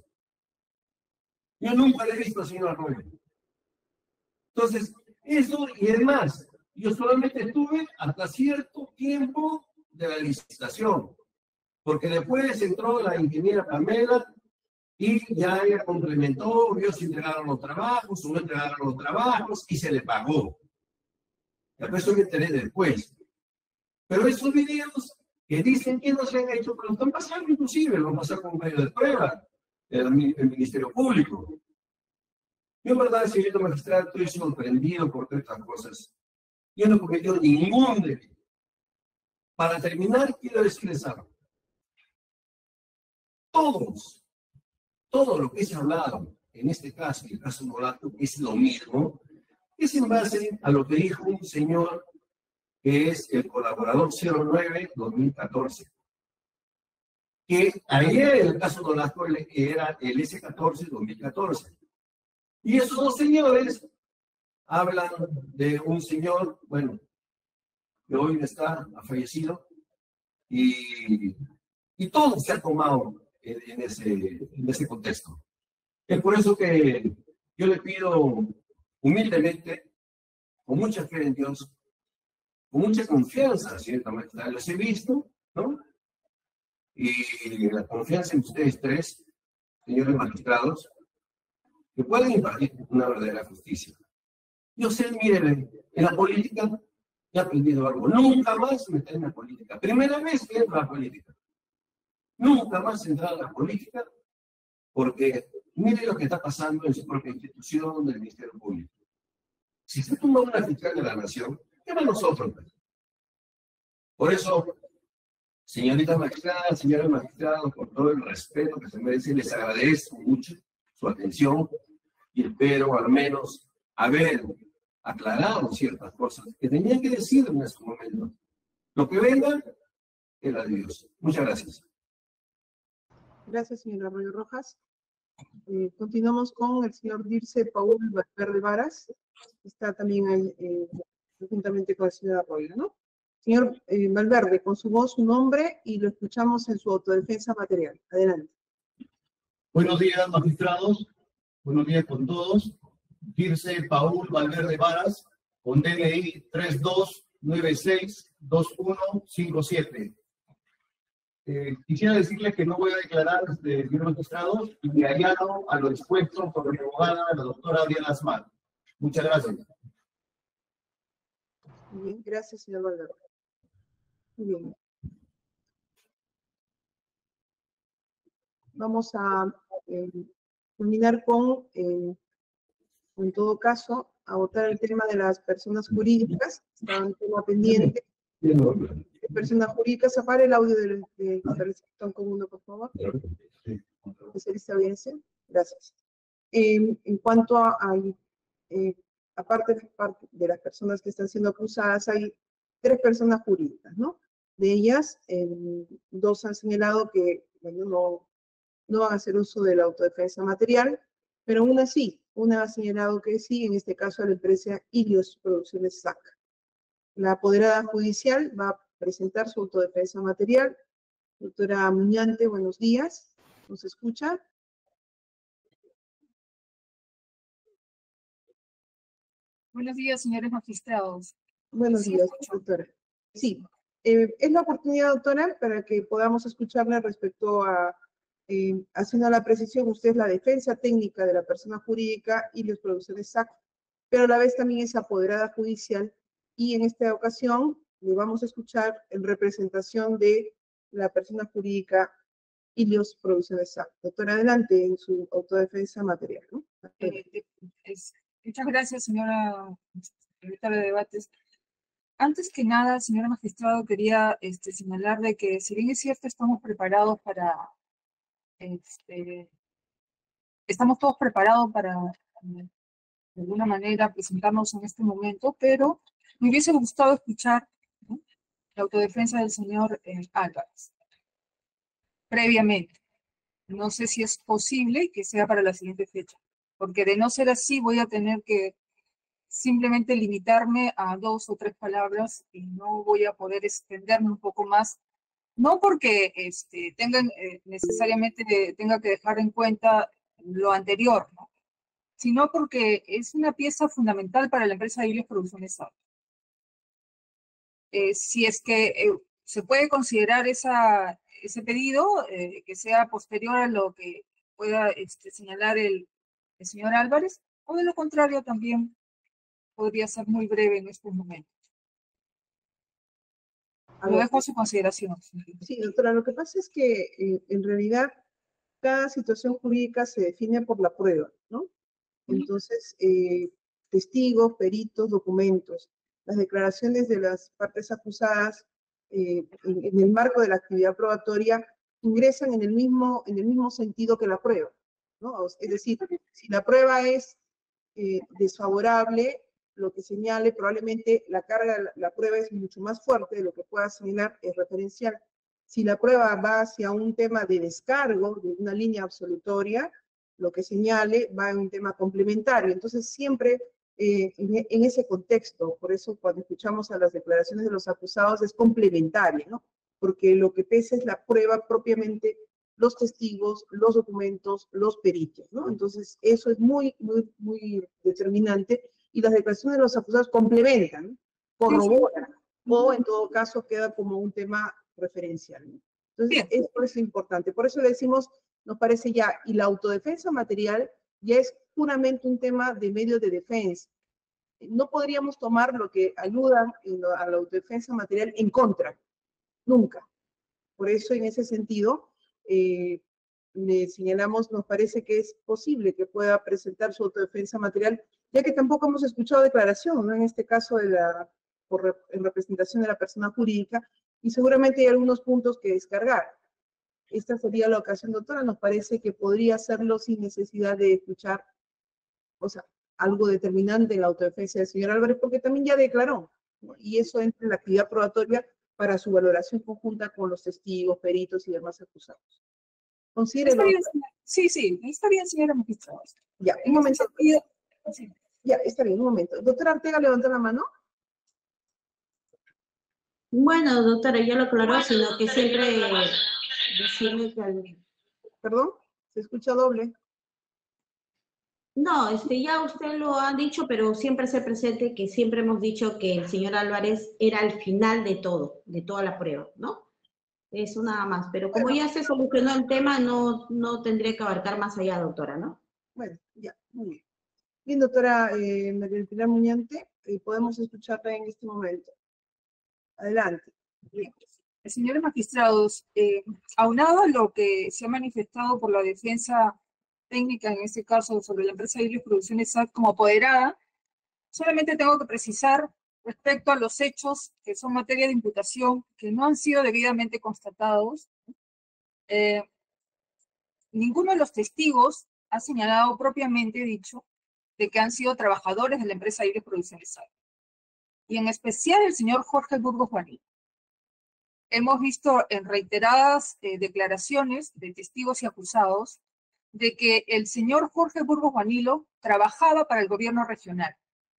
Yo nunca le he visto al señor Arroyo. Entonces, eso y además, yo solamente estuve hasta cierto tiempo de la licitación, porque después entró la ingeniera Pamela y ya ella complementó, vio si entregaron los trabajos o no entregaron los trabajos y se le pagó. Después eso me enteré después. Pero esos videos que dicen que no se han hecho, pero están pasando inclusive, lo pasaron con medio de prueba el, el Ministerio Público. Yo en verdad, señorita magistrada, estoy sorprendido por todas estas cosas. Yo no cometió ningún delito. Para terminar, quiero decirles algo. Todos, todo lo que se ha hablado, en este caso, en el caso Nolato, es lo mismo, es en base a lo que dijo un señor que es el colaborador cero nueve dos mil catorce. Que ayer en el caso Nolato era el S catorce dos mil catorce. Y esos dos señores hablan de un señor, bueno, que hoy no está, ha fallecido, y, y todo se ha tomado en, en, ese, en ese contexto. Es por eso que yo le pido humildemente, con mucha fe en Dios, con mucha confianza, señorita magistrada, los he visto, ¿no? Y la confianza en ustedes tres, señores magistrados, que pueden impartir una verdadera justicia. Yo sé, miren, en la política he aprendido algo. Nunca más meterme en la política. Primera vez que entro a la política. Nunca más entrar a la política, porque mire lo que está pasando en su propia institución del Ministerio Público. Si se toma una fiscal de la nación, ¿qué va a nosotros? Por eso, señoritas magistradas, señores magistrados, con todo el respeto que se merecen, les agradezco mucho su atención y espero al menos haber aclarado ciertas cosas que tenían que decir en este momento. Lo que venga es la de Dios. Muchas gracias. Gracias, señor Arroyo Rojas. Eh, continuamos con el señor Dirce Paul Valverde Varas. Está también ahí, eh, juntamente con el señor Arroyo, ¿no? Señor eh, Valverde, con su voz, su nombre, y lo escuchamos en su autodefensa material. Adelante. Buenos días, magistrados. Buenos días con todos. Dirce Paul Valverde Varas, con D N I tres dos nueve seis dos uno cinco siete. Eh, quisiera decirles que no voy a declarar, este, señor magistrado, y me allano a lo expuesto por mi abogada, la doctora Diana Asmar. Muchas gracias. Muy bien, gracias, señor Valverde. Muy bien. Vamos a eh, culminar con, eh, en todo caso, a votar el tema de las personas jurídicas. Está un tema pendiente. Personas jurídicas, apare el audio del de, de común, por favor. Especialista audiencia. Gracias. Eh, en cuanto a, a eh, aparte de las personas que están siendo acusadas, hay tres personas jurídicas, ¿no? De ellas, eh, dos han señalado que bueno, no, no van a hacer uso de la autodefensa material, pero una sí, una ha señalado que sí, en este caso a la empresa Ilios Producciones S A C. La apoderada judicial va a presentar su autodefensa material. Doctora Muñante, buenos días. ¿Nos escucha? Buenos días, señores magistrados. Buenos ¿Sí días, escucho? doctora. Sí, eh, es la oportunidad, doctora, para que podamos escucharla respecto a, eh, haciendo la precisión, usted es la defensa técnica de la persona jurídica y las producciones S A C, pero a la vez también es apoderada judicial, y en esta ocasión le vamos a escuchar en representación de la persona jurídica Ilios Producciones S A C. Doctora, adelante en su autodefensa material, ¿no? Eh, es, muchas gracias, señora secretaria de debates. Antes que nada, señora magistrado, quería este, señalar de que, si bien es cierto, estamos preparados para, este, estamos todos preparados para, de alguna manera, presentarnos en este momento, pero me hubiese gustado escuchar, ¿no?, la autodefensa del señor eh, Álvarez previamente. No sé si es posible que sea para la siguiente fecha, porque de no ser así voy a tener que simplemente limitarme a dos o tres palabras y no voy a poder extenderme un poco más, no porque este, tengan, eh, necesariamente tenga que dejar en cuenta lo anterior, ¿no?, sino porque es una pieza fundamental para la empresa de Ilios Producciones S A C. Eh, si es que eh, se puede considerar esa, ese pedido eh, que sea posterior a lo que pueda este, señalar el, el señor Álvarez, o de lo contrario también podría ser muy breve en estos momentos. Lo dejo a su consideración. Sí, doctora, lo que pasa es que eh, en realidad cada situación jurídica se define por la prueba, ¿no? Entonces, eh, testigos, peritos, documentos, las declaraciones de las partes acusadas eh, en, en el marco de la actividad probatoria ingresan en el mismo, en el mismo sentido que la prueba, ¿no? Es decir, si la prueba es eh, desfavorable, lo que señale probablemente la carga, la, la prueba es mucho más fuerte de lo que pueda señalar el referencial. Si la prueba va hacia un tema de descargo, de una línea absolutoria, lo que señale va en un tema complementario. Entonces, siempre eh, en, en ese contexto. Por eso cuando escuchamos a las declaraciones de los acusados es complementaria, ¿no? Porque lo que pesa es la prueba propiamente, los testigos, los documentos, los peritos, ¿no? Entonces, eso es muy, muy, muy determinante y las declaraciones de los acusados complementan, corroboran, o en todo caso queda como un tema referencial, ¿no? Entonces, Bien. eso es importante. Por eso le decimos, nos parece ya, y la autodefensa material ya es puramente un tema de medios de defensa. No podríamos tomar lo que ayuda a la autodefensa material en contra, nunca. Por eso, en ese sentido, eh, le señalamos, nos parece que es posible que pueda presentar su autodefensa material, ya que tampoco hemos escuchado declaración, ¿no? En este caso, de la, por, en representación de la persona jurídica, y seguramente hay algunos puntos que descargar. Esta sería la ocasión, doctora. Nos parece que podría hacerlo sin necesidad de escuchar, o sea, algo determinante en la autodefensa del señor Álvarez, porque también ya declaró, ¿no? Y eso entra en la actividad probatoria para su valoración conjunta con los testigos, peritos y demás acusados. Considérelo. Está bien, sí, sí, está bien, señora magistrada. Ya, un momento. Ya, está bien, un momento. Doctora Ortega, levantó la mano. Bueno, doctora, ya lo aclaró, sino que siempre decirle que al... Perdón, se escucha doble. No, este, ya usted lo ha dicho, pero siempre se presente que siempre hemos dicho que el señor Álvarez era el final de todo, de toda la prueba, ¿no? Eso nada más, pero como Bueno, ya se solucionó el tema, no, no tendría que abarcar más allá, doctora, ¿no? Bueno, ya, muy bien. Bien, doctora eh, María Pilar Muñante, eh, podemos escucharla en este momento. Adelante. Bien. Señores magistrados, eh, aunado a lo que se ha manifestado por la defensa técnica, en este caso sobre la empresa Helios Producciones S A T como apoderada, solamente tengo que precisar respecto a los hechos que son materia de imputación que no han sido debidamente constatados. Eh, ninguno de los testigos ha señalado propiamente dicho de que han sido trabajadores de la empresa Helios Producciones S A T. Y en especial el señor Jorge Burgos Juanillo. Hemos visto en reiteradas eh, declaraciones de testigos y acusados de que el señor Jorge Burgos Juanillo trabajaba para el gobierno regional,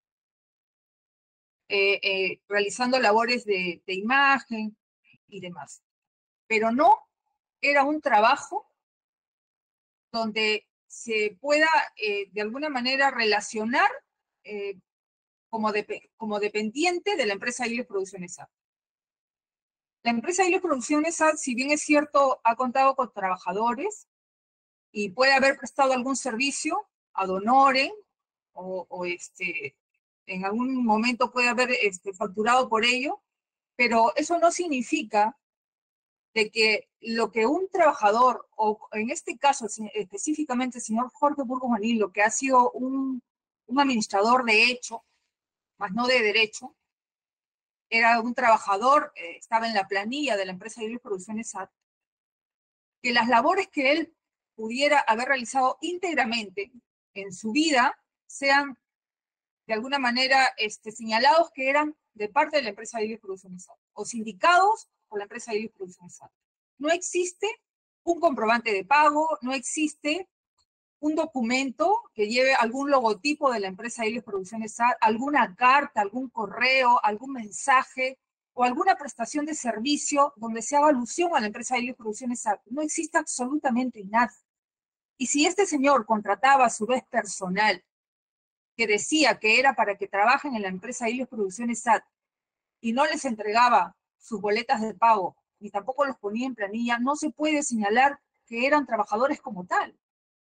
eh, eh, realizando labores de, de imagen y demás. Pero no era un trabajo donde se pueda eh, de alguna manera relacionar eh, como, de, como dependiente de la empresa Helios Producciones S A T. La empresa Helios Producciones S A T, si bien es cierto, ha contado con trabajadores y puede haber prestado algún servicio ad honorem o, o este, en algún momento puede haber este, facturado por ello, pero eso no significa de que lo que un trabajador, o en este caso específicamente el señor Jorge Burgos Juanillo, que ha sido un, un administrador de hecho, más no de derecho, era un trabajador, eh, estaba en la planilla de la empresa Helios Producciones S A T, que las labores que él pudiera haber realizado íntegramente en su vida sean de alguna manera este, señalados que eran de parte de la empresa Helios Producciones S A T o sindicados por la empresa Helios Producciones S A T. No existe un comprobante de pago, no existe un documento que lleve algún logotipo de la empresa Helios Producciones S A T, alguna carta, algún correo, algún mensaje o alguna prestación de servicio donde se haga alusión a la empresa Helios Producciones S A T. No existe absolutamente nada. Y si este señor contrataba a su vez personal que decía que era para que trabajen en la empresa Helios Producciones S A T y no les entregaba sus boletas de pago, ni tampoco los ponía en planilla, no se puede señalar que eran trabajadores como tal.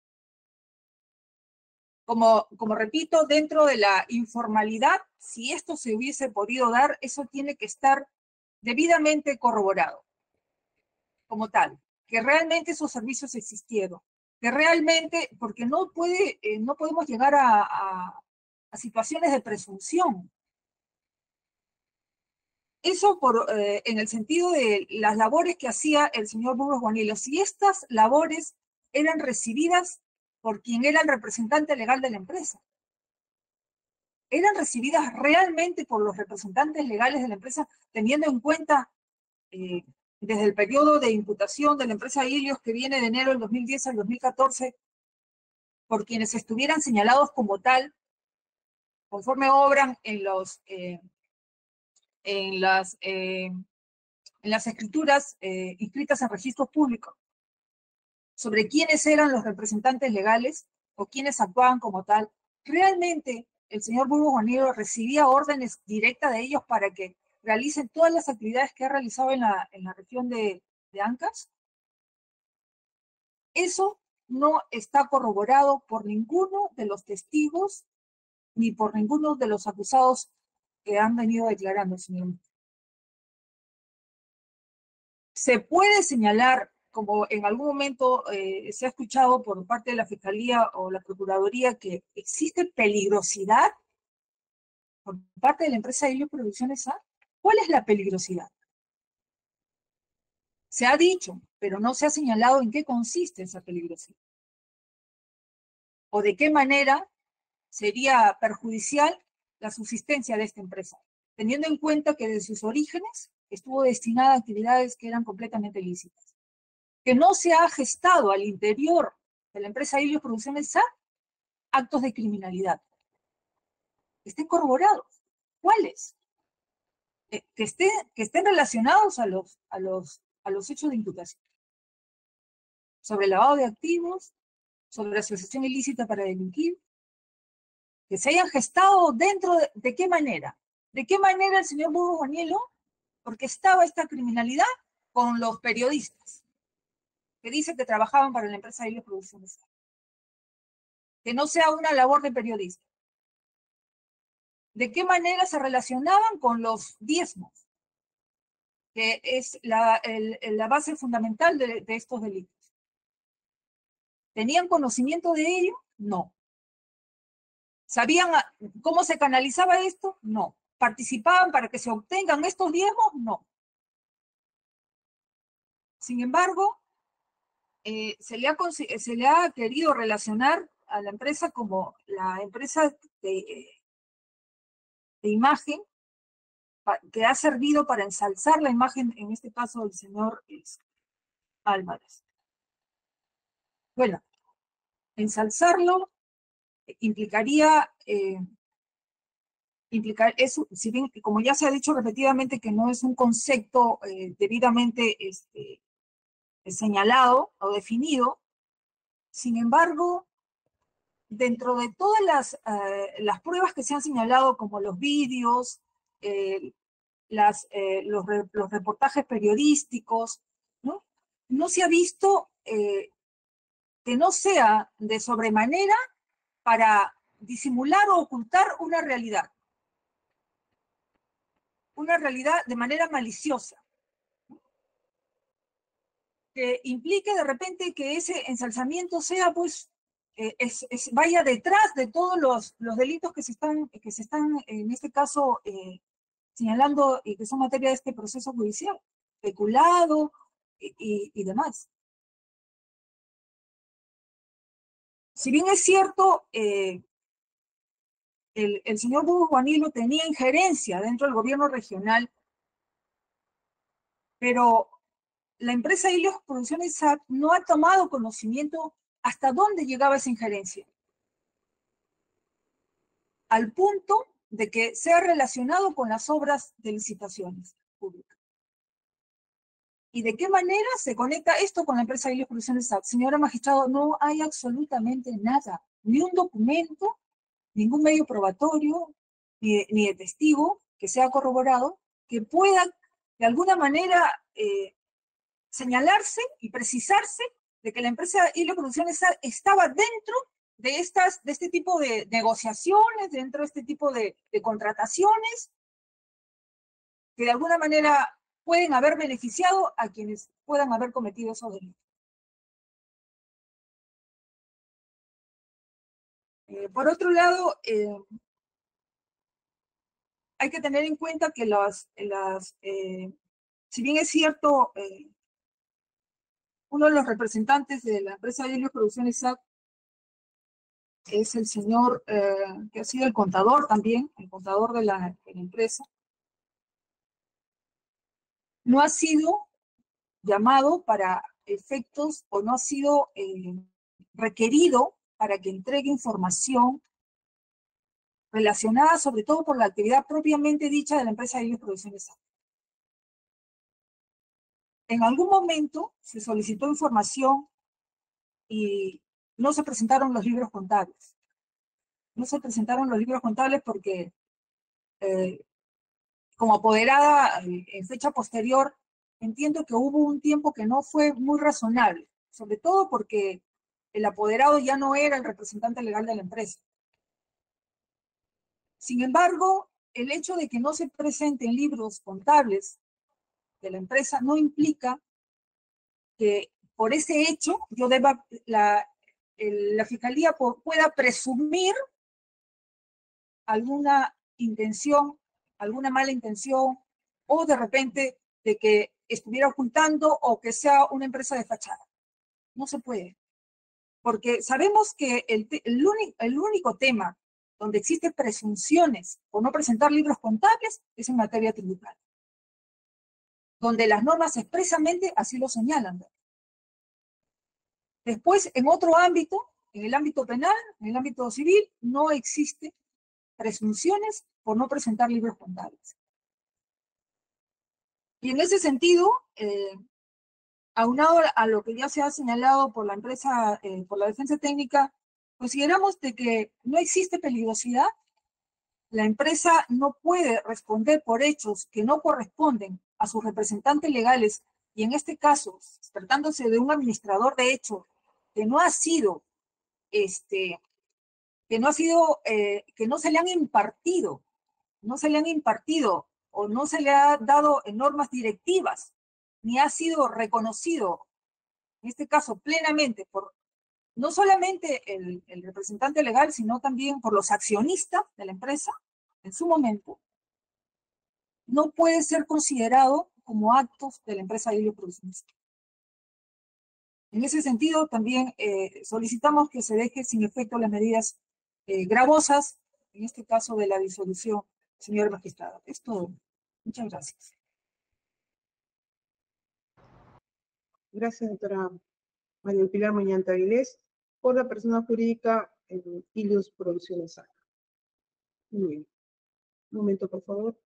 Como, como repito, dentro de la informalidad, si esto se hubiese podido dar, eso tiene que estar debidamente corroborado, como tal, que realmente esos servicios existieron, que realmente, porque no puede, eh, no podemos llegar a, a, a situaciones de presunción. Eso por, eh, en el sentido de las labores que hacía el señor Burgos Juanillo. Si estas labores eran recibidas por quien era el representante legal de la empresa, eran recibidas realmente por los representantes legales de la empresa, teniendo en cuenta eh, desde el periodo de imputación de la empresa Helios, que viene de enero del dos mil diez al dos mil catorce, por quienes estuvieran señalados como tal, conforme obran en, los, eh, en, las, eh, en las escrituras eh, inscritas en registros públicos, sobre quiénes eran los representantes legales o quiénes actuaban como tal, realmente el señor Burgos Juanilo recibía órdenes directas de ellos para que realicen todas las actividades que ha realizado en la, en la región de, de Ancash. Eso no está corroborado por ninguno de los testigos ni por ninguno de los acusados que han venido declarando, señor. Se puede señalar, como en algún momento eh, se ha escuchado por parte de la Fiscalía o la Procuraduría, que existe peligrosidad por parte de la empresa Helios Producciones A. ¿Cuál es la peligrosidad? Se ha dicho, pero no se ha señalado en qué consiste esa peligrosidad. O de qué manera sería perjudicial la subsistencia de esta empresa, teniendo en cuenta que desde sus orígenes estuvo destinada a actividades que eran completamente lícitas. Que no se ha gestado al interior de la empresa Helios Producciones A actos de criminalidad. Que estén corroborados. ¿Cuáles? Eh, que, esté, que estén relacionados a los, a, los, a los hechos de imputación. Sobre lavado de activos, sobre asociación ilícita para delinquir, que se hayan gestado dentro de, ¿de qué manera? ¿De qué manera el señor Burgos Juanilo orquestaba esta criminalidad con los periodistas que dicen que trabajaban para la empresa Helios Producciones? Que no sea una labor de periodista. ¿De qué manera se relacionaban con los diezmos? Que es la, el, la base fundamental de, de estos delitos. ¿Tenían conocimiento de ello? No. ¿Sabían cómo se canalizaba esto? No. ¿Participaban para que se obtengan estos diezmos? No. Sin embargo, eh, se, le ha, se le ha querido relacionar a la empresa como la empresa de, de imagen que ha servido para ensalzar la imagen, en este caso del señor Álvarez. Bueno, ensalzarlo implicaría, eh, implicar eso, si bien, como ya se ha dicho repetidamente, que no es un concepto eh, debidamente este, señalado o definido, sin embargo, dentro de todas las, eh, las pruebas que se han señalado, como los vídeos, eh, las, eh, los, re, los reportajes periodísticos, ¿no? No se ha visto eh, que no sea de sobremanera para disimular o ocultar una realidad. Una realidad de manera maliciosa. Que implique de repente que ese ensalzamiento sea, pues, eh, es, es, vaya detrás de todos los, los delitos que se están, que se están en este caso, eh, señalando y que son materia de este proceso judicial, peculado y, y, y demás. Si bien es cierto, eh, el, el señor Burgos Juanilo tenía injerencia dentro del gobierno regional, pero la empresa Helios Producciones S A P no ha tomado conocimiento hasta dónde llegaba esa injerencia, al punto de que sea relacionado con las obras de licitaciones públicas. ¿Y de qué manera se conecta esto con la empresa Helios Producciones S A P? Señora magistrado, no hay absolutamente nada, ni un documento, ningún medio probatorio, ni, ni de testigo que sea corroborado, que pueda de alguna manera eh, señalarse y precisarse de que la empresa Helios Producciones S A P estaba dentro de, estas, de este tipo de negociaciones, dentro de este tipo de, de contrataciones, que de alguna manera pueden haber beneficiado a quienes puedan haber cometido esos delitos. Eh, por otro lado, eh, hay que tener en cuenta que las, las eh, si bien es cierto, eh, uno de los representantes de la empresa Helios Producciones S A P es el señor eh, que ha sido el contador también, el contador de la, de la empresa, no ha sido llamado para efectos o no ha sido eh, requerido para que entregue información relacionadas sobre todo por la actividad propiamente dicha de la empresa de Helios Producciones A. En algún momento se solicitó información y no se presentaron los libros contables. No se presentaron los libros contables porque eh, como apoderada eh, en fecha posterior, entiendo que hubo un tiempo que no fue muy razonable, sobre todo porque el apoderado ya no era el representante legal de la empresa. Sin embargo, el hecho de que no se presenten libros contables de la empresa no implica que por ese hecho yo deba, la, el, la fiscalía por, pueda presumir alguna intención, alguna mala intención, o de repente de que estuviera ocultando o que sea una empresa de fachada. No se puede. Porque sabemos que el, el, único, el único tema donde existen presunciones por no presentar libros contables es en materia tributaria, donde las normas expresamente así lo señalan. Después, en otro ámbito, en el ámbito penal, en el ámbito civil, no existe presunciones por no presentar libros contables. Y en ese sentido, eh, aunado a lo que ya se ha señalado por la empresa, eh, por la defensa técnica, consideramos de que no existe peligrosidad. La empresa no puede responder por hechos que no corresponden a sus representantes legales, y en este caso, tratándose de un administrador de hecho que no ha sido, este, que no ha sido, eh, que no se le han impartido, no se le han impartido o no se le ha dado normas directivas, ni ha sido reconocido, en este caso plenamente, por no solamente el, el representante legal, sino también por los accionistas de la empresa, en su momento, no puede ser considerado como actos de la empresa de Helios Producciones. En ese sentido, también eh, solicitamos que se deje sin efecto las medidas eh, gravosas, en este caso de la disolución, señor magistrado. Es todo. Muchas gracias. Gracias, doctora María del Pilar Muñante Avilés, por la persona jurídica en Helios Producciones A. Muy bien. Un momento, por favor.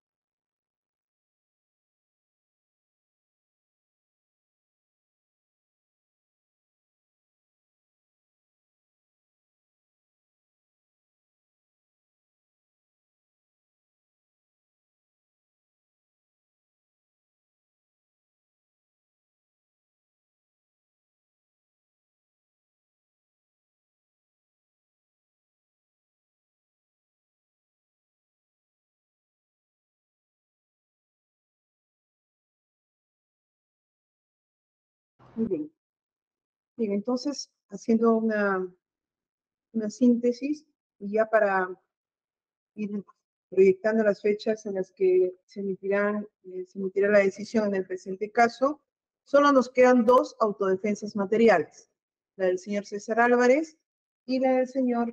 Muy bien. Bien, entonces, haciendo una, una síntesis, y ya para ir proyectando las fechas en las que se emitirán, eh, se emitirá la decisión en el presente caso, solo nos quedan dos autodefensas materiales, la del señor César Álvarez y la del señor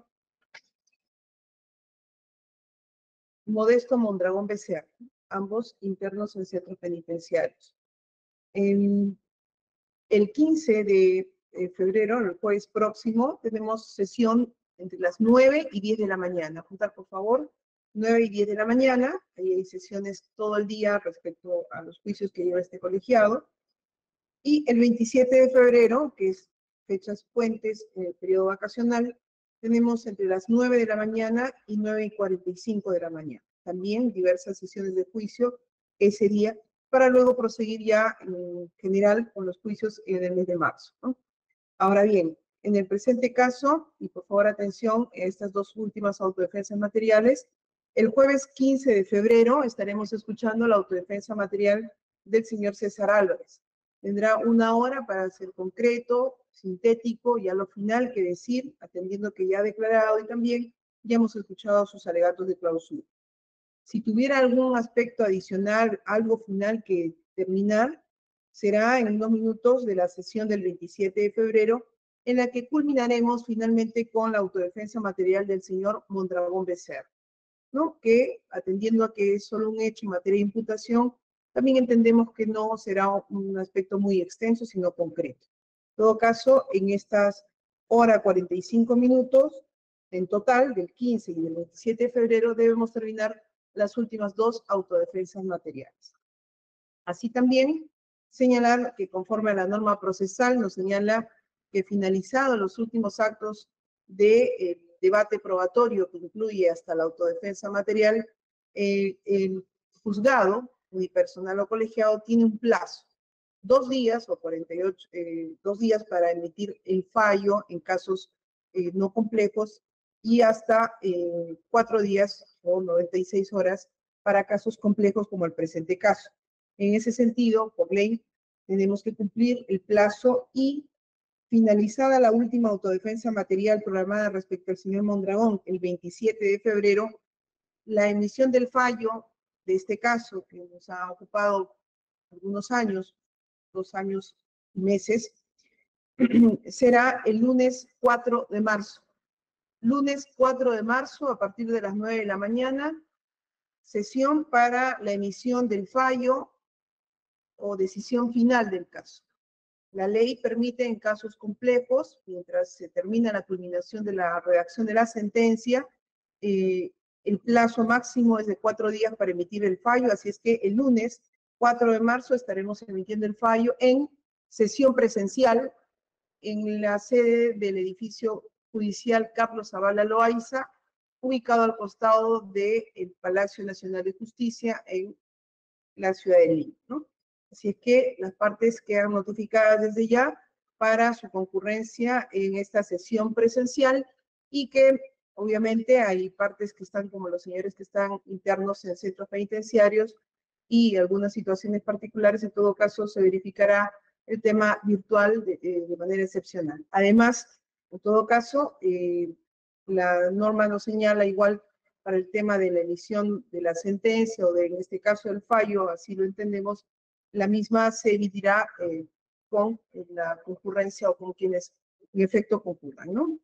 Modesto Mondragón Becerra, ambos internos en centros penitenciarios. En el quince de febrero, el jueves próximo, tenemos sesión entre las nueve y diez de la mañana. Apuntar, por favor, nueve y diez de la mañana. Ahí hay sesiones todo el día respecto a los juicios que lleva este colegiado. Y el veintisiete de febrero, que es fechas puentes en el periodo vacacional, tenemos entre las nueve de la mañana y nueve y cuarenta y cinco de la mañana. También diversas sesiones de juicio ese día, para luego proseguir ya en general con los juicios en el mes de marzo, ¿no? Ahora bien, en el presente caso, y por favor atención, estas dos últimas autodefensas materiales, el jueves quince de febrero estaremos escuchando la autodefensa material del señor César Álvarez. Tendrá una hora para ser concreto, sintético y a lo final que decir, atendiendo que ya ha declarado y también ya hemos escuchado sus alegatos de clausura. Si tuviera algún aspecto adicional, algo final que terminar, será en unos minutos de la sesión del veintisiete de febrero, en la que culminaremos finalmente con la autodefensa material del señor Mondragón Becerra, ¿no? Que, atendiendo a que es solo un hecho en materia de imputación, también entendemos que no será un aspecto muy extenso, sino concreto. En todo caso, en estas hora cuarenta y cinco minutos, En total, del quince y del veintisiete de febrero debemos terminar las últimas dos autodefensas materiales. Así también señalar que conforme a la norma procesal nos señala que finalizados los últimos actos de eh, debate probatorio que incluye hasta la autodefensa material, eh, el juzgado, unipersonal o colegiado, tiene un plazo, dos días o cuarenta y ocho, eh, dos días para emitir el fallo en casos eh, no complejos y hasta eh, cuatro días o noventa y seis horas para casos complejos como el presente caso. En ese sentido, por ley, tenemos que cumplir el plazo y finalizada la última autodefensa material programada respecto al señor Mondragón el veintisiete de febrero, la emisión del fallo de este caso, que nos ha ocupado algunos años, dos años y meses, será el lunes cuatro de marzo. Lunes cuatro de marzo, a partir de las nueve de la mañana, sesión para la emisión del fallo o decisión final del caso. La ley permite en casos complejos, mientras se termina la culminación de la redacción de la sentencia, eh, el plazo máximo es de cuatro días para emitir el fallo, así es que el lunes cuatro de marzo estaremos emitiendo el fallo en sesión presencial en la sede del edificio judicial Carlos Zavala Loaiza, ubicado al costado del Palacio Nacional de Justicia en la ciudad de Lima, ¿no? Así es que las partes quedan notificadas desde ya para su concurrencia en esta sesión presencial y que obviamente hay partes que están como los señores que están internos en centros penitenciarios y algunas situaciones particulares, en todo caso se verificará el tema virtual de, de manera excepcional. Además, en todo caso, eh, la norma nos señala igual para el tema de la emisión de la sentencia o de, en este caso, el fallo, así lo entendemos, la misma se emitirá eh, con la concurrencia o con quienes en efecto concurran, ¿no?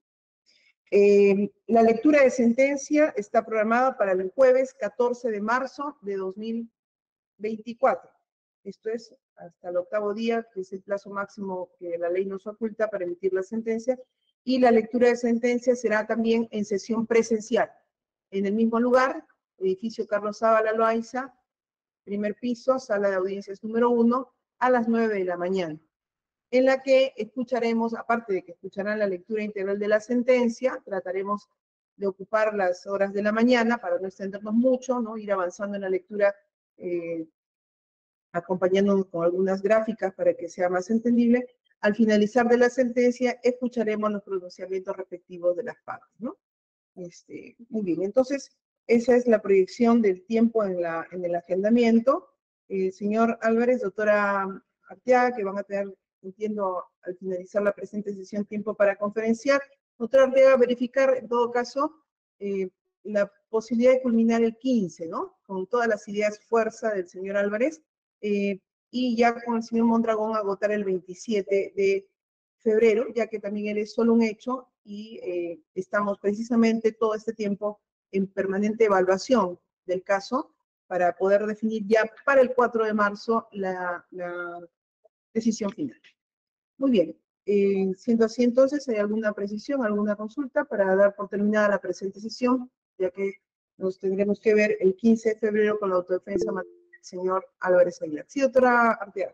Eh, la lectura de sentencia está programada para el jueves catorce de marzo de dos mil veinticuatro. Esto es hasta el octavo día, que es el plazo máximo que la ley nos oculta para emitir la sentencia, y la lectura de sentencia será también en sesión presencial, en el mismo lugar, edificio Carlos Zavala Loaiza, primer piso, sala de audiencias número uno, a las nueve de la mañana, en la que escucharemos, aparte de que escucharán la lectura integral de la sentencia, trataremos de ocupar las horas de la mañana para no extendernos mucho, ¿no? Ir avanzando en la lectura, eh, acompañándonos con algunas gráficas para que sea más entendible. Al finalizar de la sentencia, escucharemos los pronunciamientos respectivos de las partes, ¿no? Este, muy bien, entonces, esa es la proyección del tiempo en, la, en el agendamiento. Eh, señor Álvarez, doctora Arteaga, que van a tener, entiendo, al finalizar la presente sesión, tiempo para conferenciar. Doctora Arteaga, verificar, en todo caso, eh, la posibilidad de culminar el quince, ¿no? Con todas las ideas fuerza del señor Álvarez, eh, y ya con el señor Mondragón agotar el veintisiete de febrero, ya que también él es solo un hecho, y eh, estamos precisamente todo este tiempo en permanente evaluación del caso para poder definir ya para el cuatro de marzo la, la decisión final. Muy bien, eh, siendo así entonces, ¿hay alguna precisión, alguna consulta para dar por terminada la presente sesión, ya que nos tendremos que ver el quince de febrero con la autodefensa del señor Álvarez Aguilar? Sí, doctora Arteaga.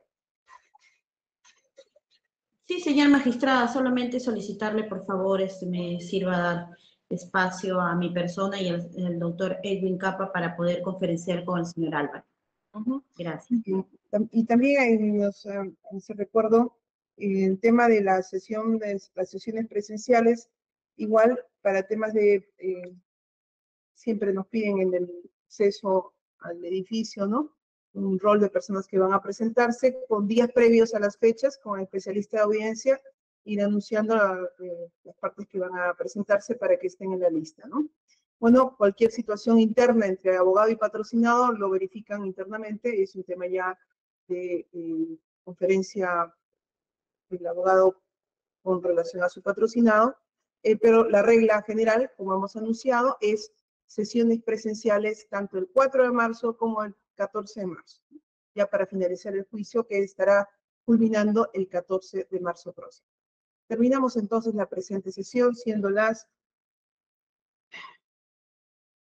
Sí, señor magistrada, solamente solicitarle, por favor, este, me sirva dar espacio a mi persona y al, al doctor Edwin Capa para poder conferenciar con el señor Álvarez. Uh-huh. Gracias. Y, y también nos, uh, nos recuerdo el tema de la sesión, de las sesiones presenciales, igual para temas de, eh, siempre nos piden en el acceso al edificio, ¿no? Un rol de personas que van a presentarse con días previos a las fechas, con el especialista de audiencia, ir anunciando a, eh, las partes que van a presentarse para que estén en la lista, ¿no? Bueno, cualquier situación interna entre abogado y patrocinado lo verifican internamente, es un tema ya de eh, conferencia del abogado con relación a su patrocinado, eh, pero la regla general, como hemos anunciado, es sesiones presenciales tanto el cuatro de marzo como el catorce de marzo, ya para finalizar el juicio que estará culminando el catorce de marzo próximo. Terminamos entonces la presente sesión, siendo las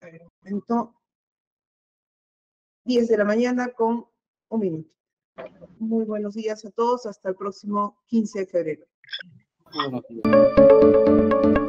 A ver, un momento. diez de la mañana con un minuto. Muy buenos días a todos. Hasta el próximo quince de febrero. Buenos días.